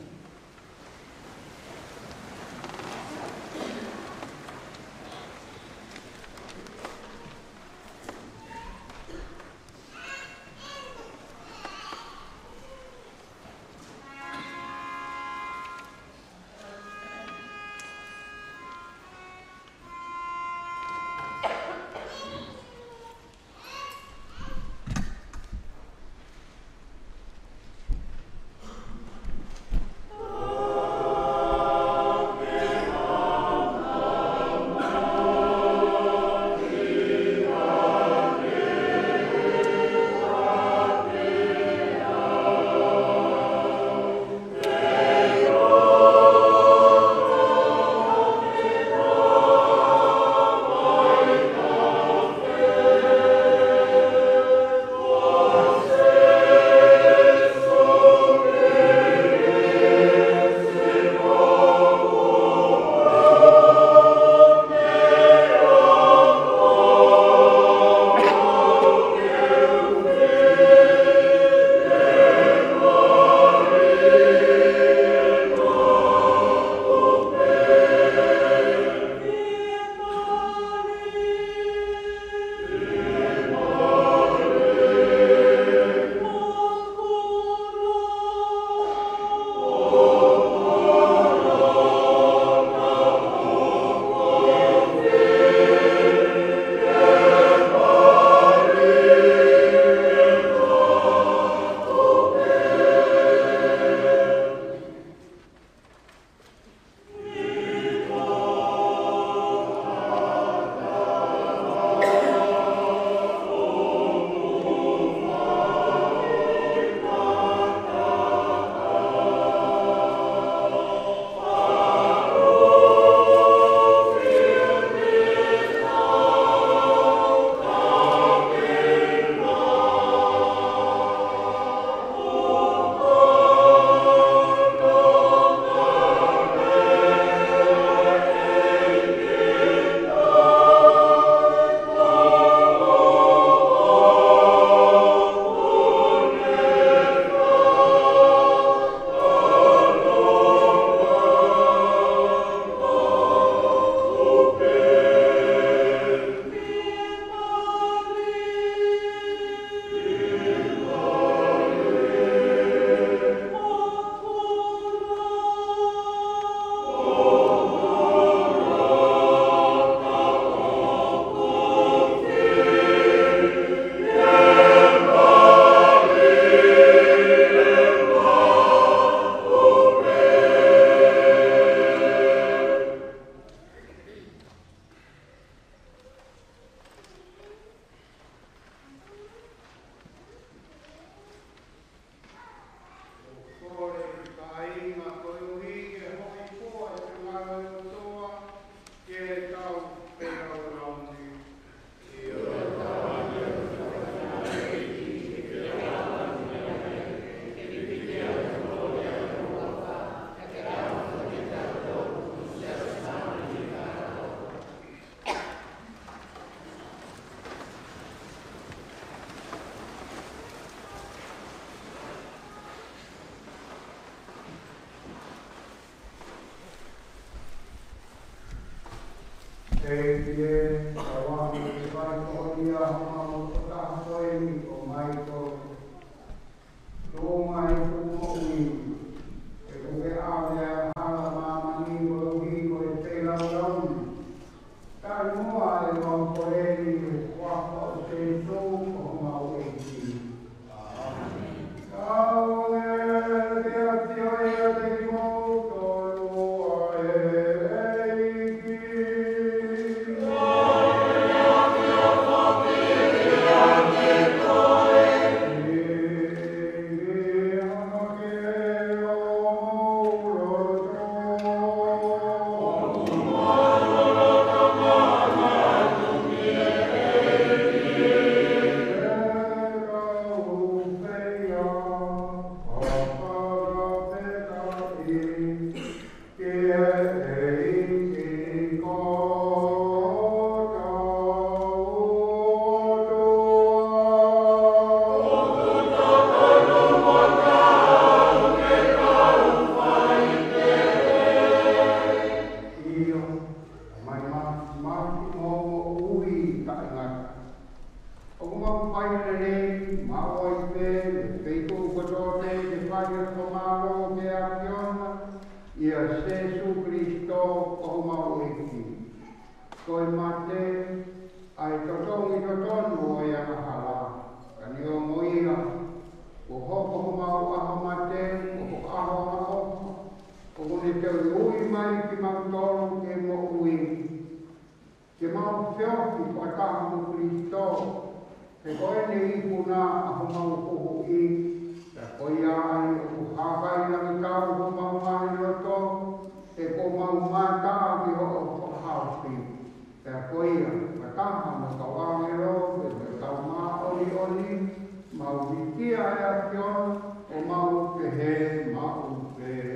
Eie, awangi vai koia mau tahoe ni o mai ko. Tō mai ko mo'i, e koe awea hala mama ni ko rohi ko e te lau lau. Kai moa e mau koreni e waka o te tō ko mau e ki. Kau e te ati o e a te ki mo tolu a e e ki. mau whai rei, mau ai pe, peitu ukotote, te whai a tomaro ke a kiona, ia Jesu Christo o mau eki. Koe mate, ai totongi totonu o ia mahala, ka ni o moia, o hoko ho mau aho mate, o aho aho, o mune te ui mai ki mau tolu ke mo ui. Ke mau whioki whakaha mo Christo, te koe ne ikuna aho mau kuhu i, te koe ai o hakai na mi tau ho mau mahi roto, te ko mau mata ki ho o whakaupi. Te koe ia, whakaha mo kawangero, te tau maa oli oli, mau wikia e a kiona, o mau pehe, mau pehe.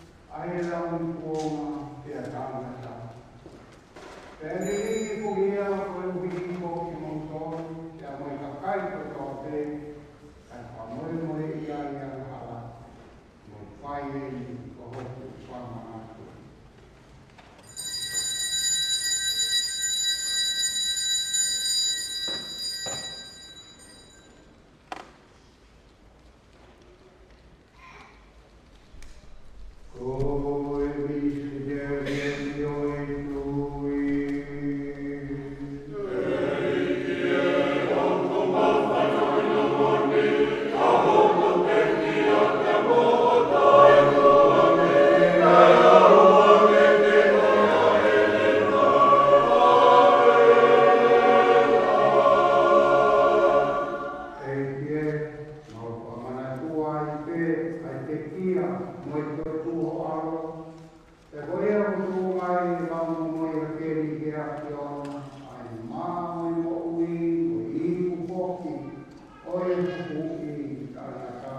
Pwede po mai la mo e ke ni ke a ki ona ai ma mo i mo ui mo i ku poki o e ku i ka ka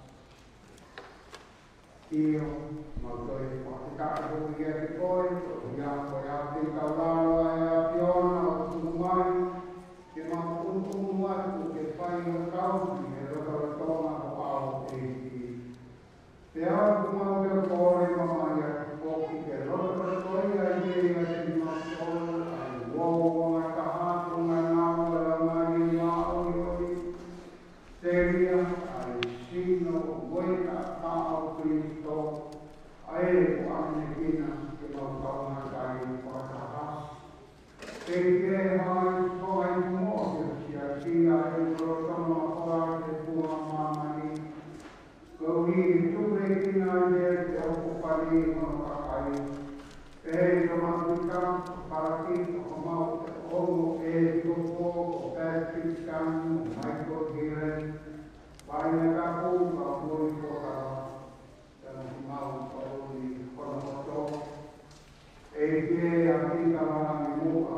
io ma to e pa ka ko i e ko i ya ko ya ti ka la ya ki ona o tu mai ke ma ku ku mai ku ke pai o ka u e ro ka to na o pa o e te a ku ma ke ko e ma ma ya ko ki ke ro ka to ia i e ia te ma ko ai wo wo ma ka ha ku ma na o la ma ni ma o i o i te ria ai sino wo ka ka o Cristo ai ko ane kina ke ma ka ma ka i ko ka ha te ke mai ko ai mo ke sia sia ai ro ka ma ko a te ku ma ma ni ko i tu re kina ne te o ko pa ni ma ka ai e ko ma ku ka para ki ko ma o e ko ko ko pe ki ka mai ko dire vai na ka ko ma ko i ko ka mau pauli konoto e ke aki kama ni mua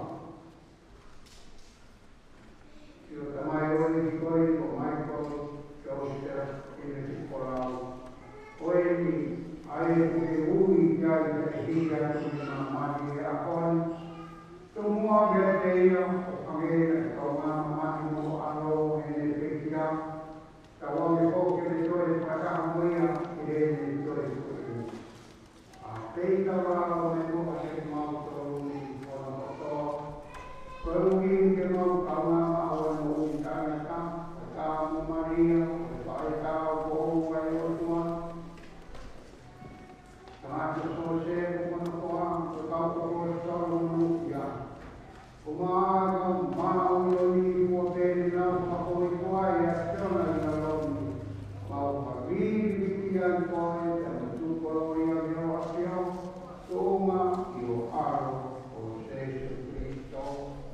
io tamai oi koi ko mai ko ko se ine ki kolau oi ni ai ke ui ya ke hia ki na mani a kon to mua ge te io age ko ma mani mo alo ene ke kia ka wa me ko ke te toi pa ka moia ke ne toi Pei ka wā o me mo a ke mau tōru ni o na koto. Koe uhi ke mau ka mama o na uhi tāna ka, o tā mo Maria, o whae tā o kohu wai o tua. Ka atu so se o kona koa, o tau ko o tau o nukia. O maa ka maa o yo ni o tēni nā ma koi koa i a tiona i a loni. Mau ka riri ki an koe, te ma tūkoro i a mio a tio. Toma io aro o Gesù Cristo.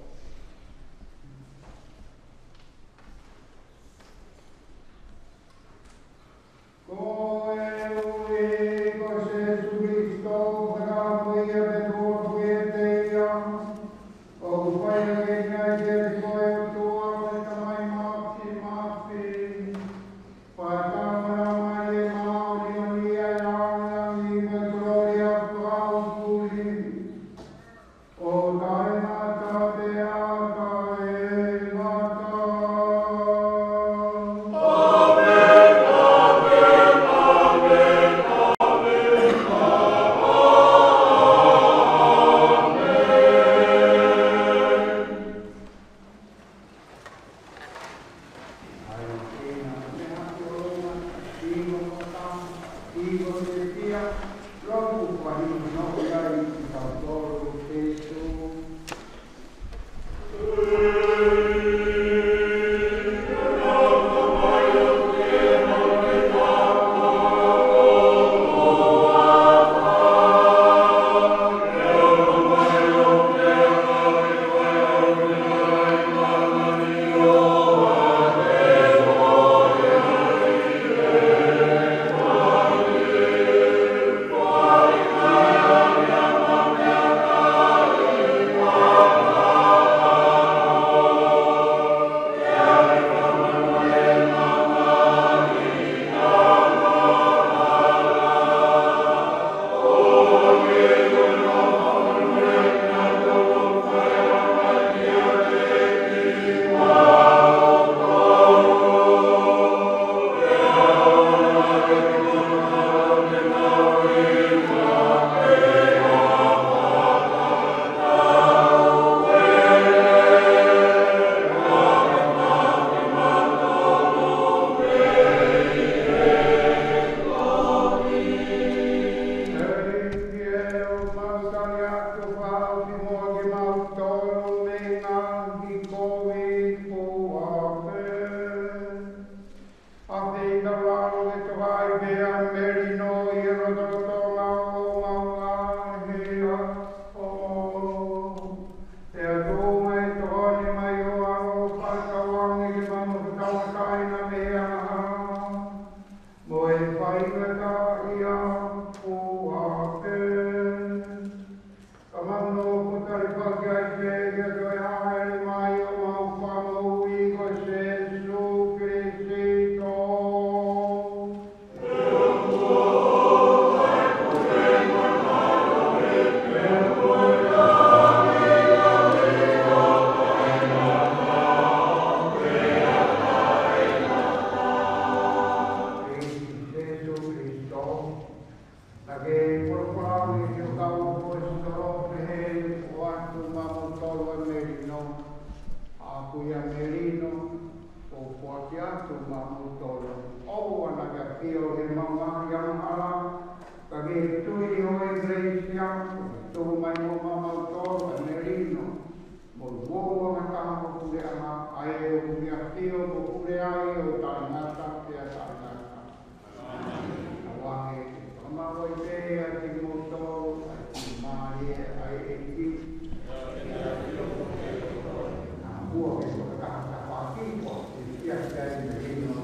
Come ui co Gesù Cristo, pagamo ia me tuo tuete ia, o fai che nai che koe o tua, me tamai mapi mapi, fai tamara mai e mauri o ia e auna, mi me gloria tua, o dai mata te ata e mata. Amen, amen, amen, amen, ki atu ma mutolo. O ana ka pio he mama yang ala, ka ge tui o e Gracia, tu mai mo mama utolo a Merino. Mo uovo na kama kule ama, ai o kule a pio mo kule ai o tainata ke a tainata. Awange, ama koi te a ti mutolo, a ti mai ai e ki. Buah itu kata pagi, setiap kali begini.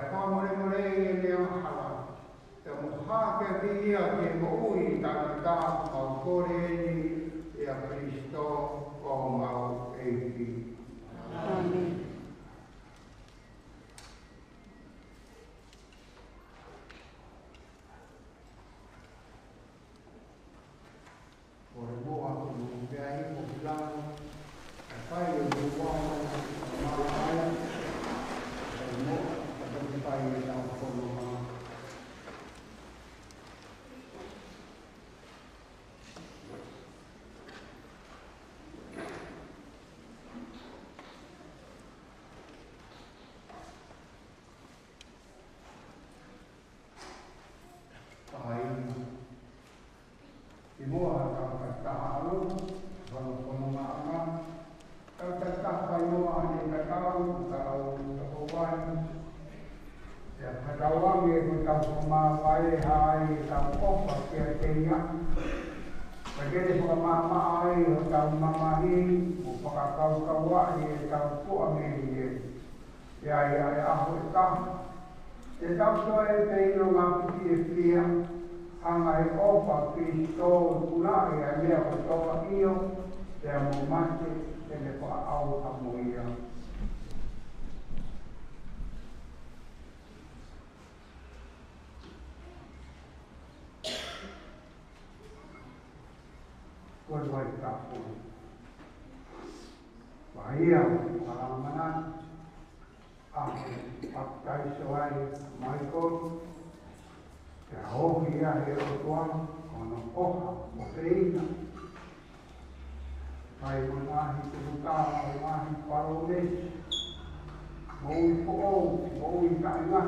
whamore more e lea mahala. Te moha ke kia ke mo ui tana tā mau kore ni e a Kristo o mau eiki. Amen. Ore moa ko mo bea i mo bilano, e whai e mo wā o mau aia, e mo a toki whai e tau kono maa. I mua ka ka tāru, wano kono maanga, ka ka tāwhai mua ane ka tāru, ka au tako wai. Te whakawangi e ko tau koma wai hai e tau opa kia te inga. Ka kere whaka mama ai o tau mamahi, o whakakau kawai e tau pua meri e. E ai ai aho e ka. Te tau soa e te ino ngā piti e pia, hanga e opa Kristo tuna e a mea ko toa io, te a mo mate, te me wha au a mo ia. Koe wai kapu. Wahia, wharamana, a pātaiso ai Michael, te hoki ia he o toa, kono oha, o te ina. Kai mo nahi te mutara, o nahi parole, moui po o, moui ka inga.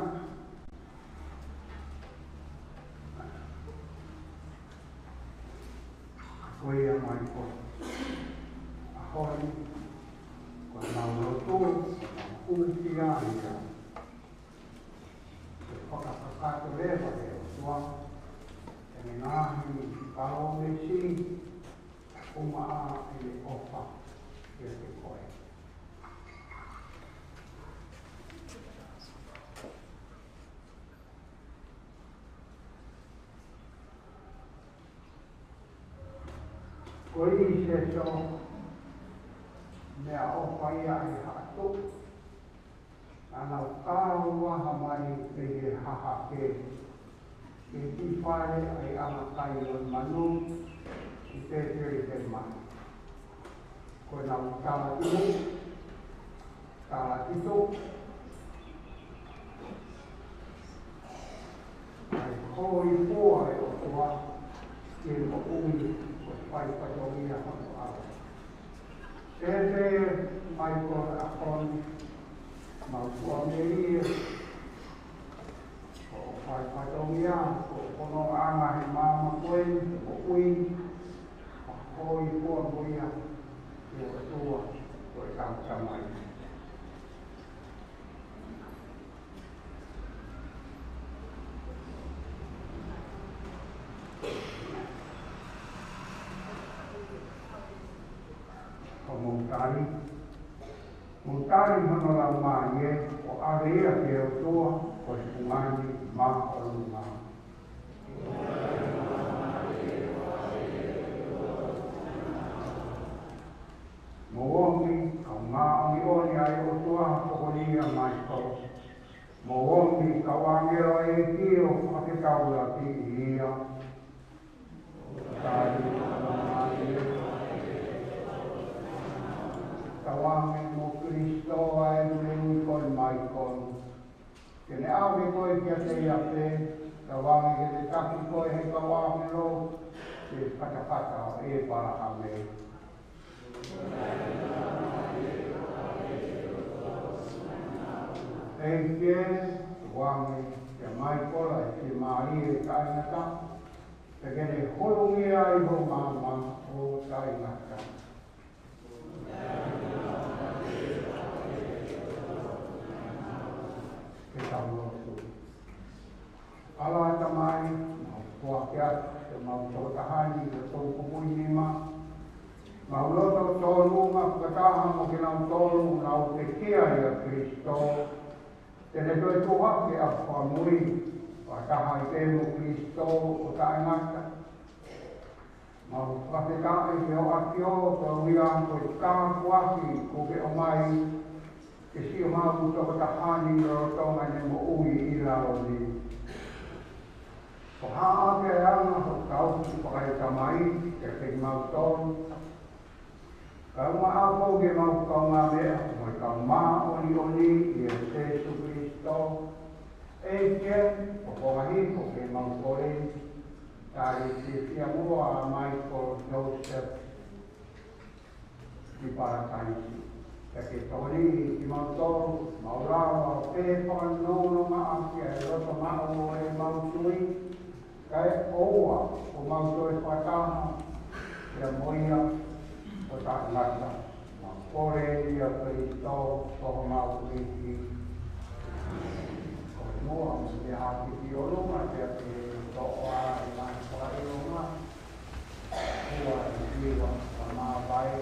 Koe ia Michael, ahoi, koe nau roto, uti ia ia. Whakapakato rewa e o tua, e me ngahi i paro me si, uma a e le ofa e te koe. Koe i se so, mea ofa ia e hatu, ana kāua hamari te he haha ke. Ke ti whare ai ama kai o manu i te tere te mai. Ko nau tāla tino, tāla tito. Ai koi pōa e o toa, ke mo ui ko whai patoria hako awa. Te te mai ko a koni, mau tua meri ko whai whaitongia, ko kono anga he mama koe, ko ui, ko hoi kua moia, ko e tua, ko e tau mai. Ko moutari, moutari hono la mai e, o area ke o toa, ko e pungani ma o lunga. Mo ongi, ka ngā ongi oni ai o toa, ko lia mai ko. Mo ongi, ka wangero e kio, a te kaula ki ia. Tāri, kawangi mo Kristo ai mui koi mai koi. Kene awe koi kia te ia te, kawangi ke te taki koi he kawangi lo, te patapata e para hame. E ke, kawangi, ke mai kola e te maari e kainata, te kene holungi ai ho mama o kainata. Ke taulotu. Ala ta mai, mau kua kia, te mau tautahani, te tau kupuinima. Mau loto tolu, ma kataha mo ke nau tolu, nau te kia ia Kristo. Tene toi toa ke a whanui, wa taha i tēmu Kristo o taengata. Ma whakeka i te o ati o, ko wia ko i kākuaki ko ke o mai, ke si o mau toko tahani o tonga ne mo ui i lao ni. Ko haa ke anga ho kau ki whakai tamai, ke ke mau tonu. Ka uma ako ke mau kau ngā mea, mo i ka maa oni oni i e Jesu Kristo. E ken, o kongahi, o ke mau kore, tari te fia mua a Michael Joseph ki Parataisi. Ka ke tori ki mau toru, mau rawa, o pepa nono ma aki a e roto mao o e mau sui. Ka e oua, o mau toe whataha, ia moia, o ta ngata. Ma kore ia Kristo, ko mau riki. Ko mua, mo te haki ki orunga, te te toa i mai whai orunga. Kua i kiwa, ka mā vai.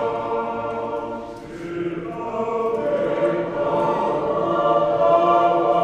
Oh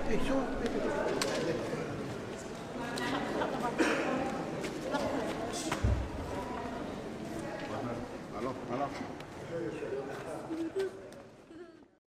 Hey, show up.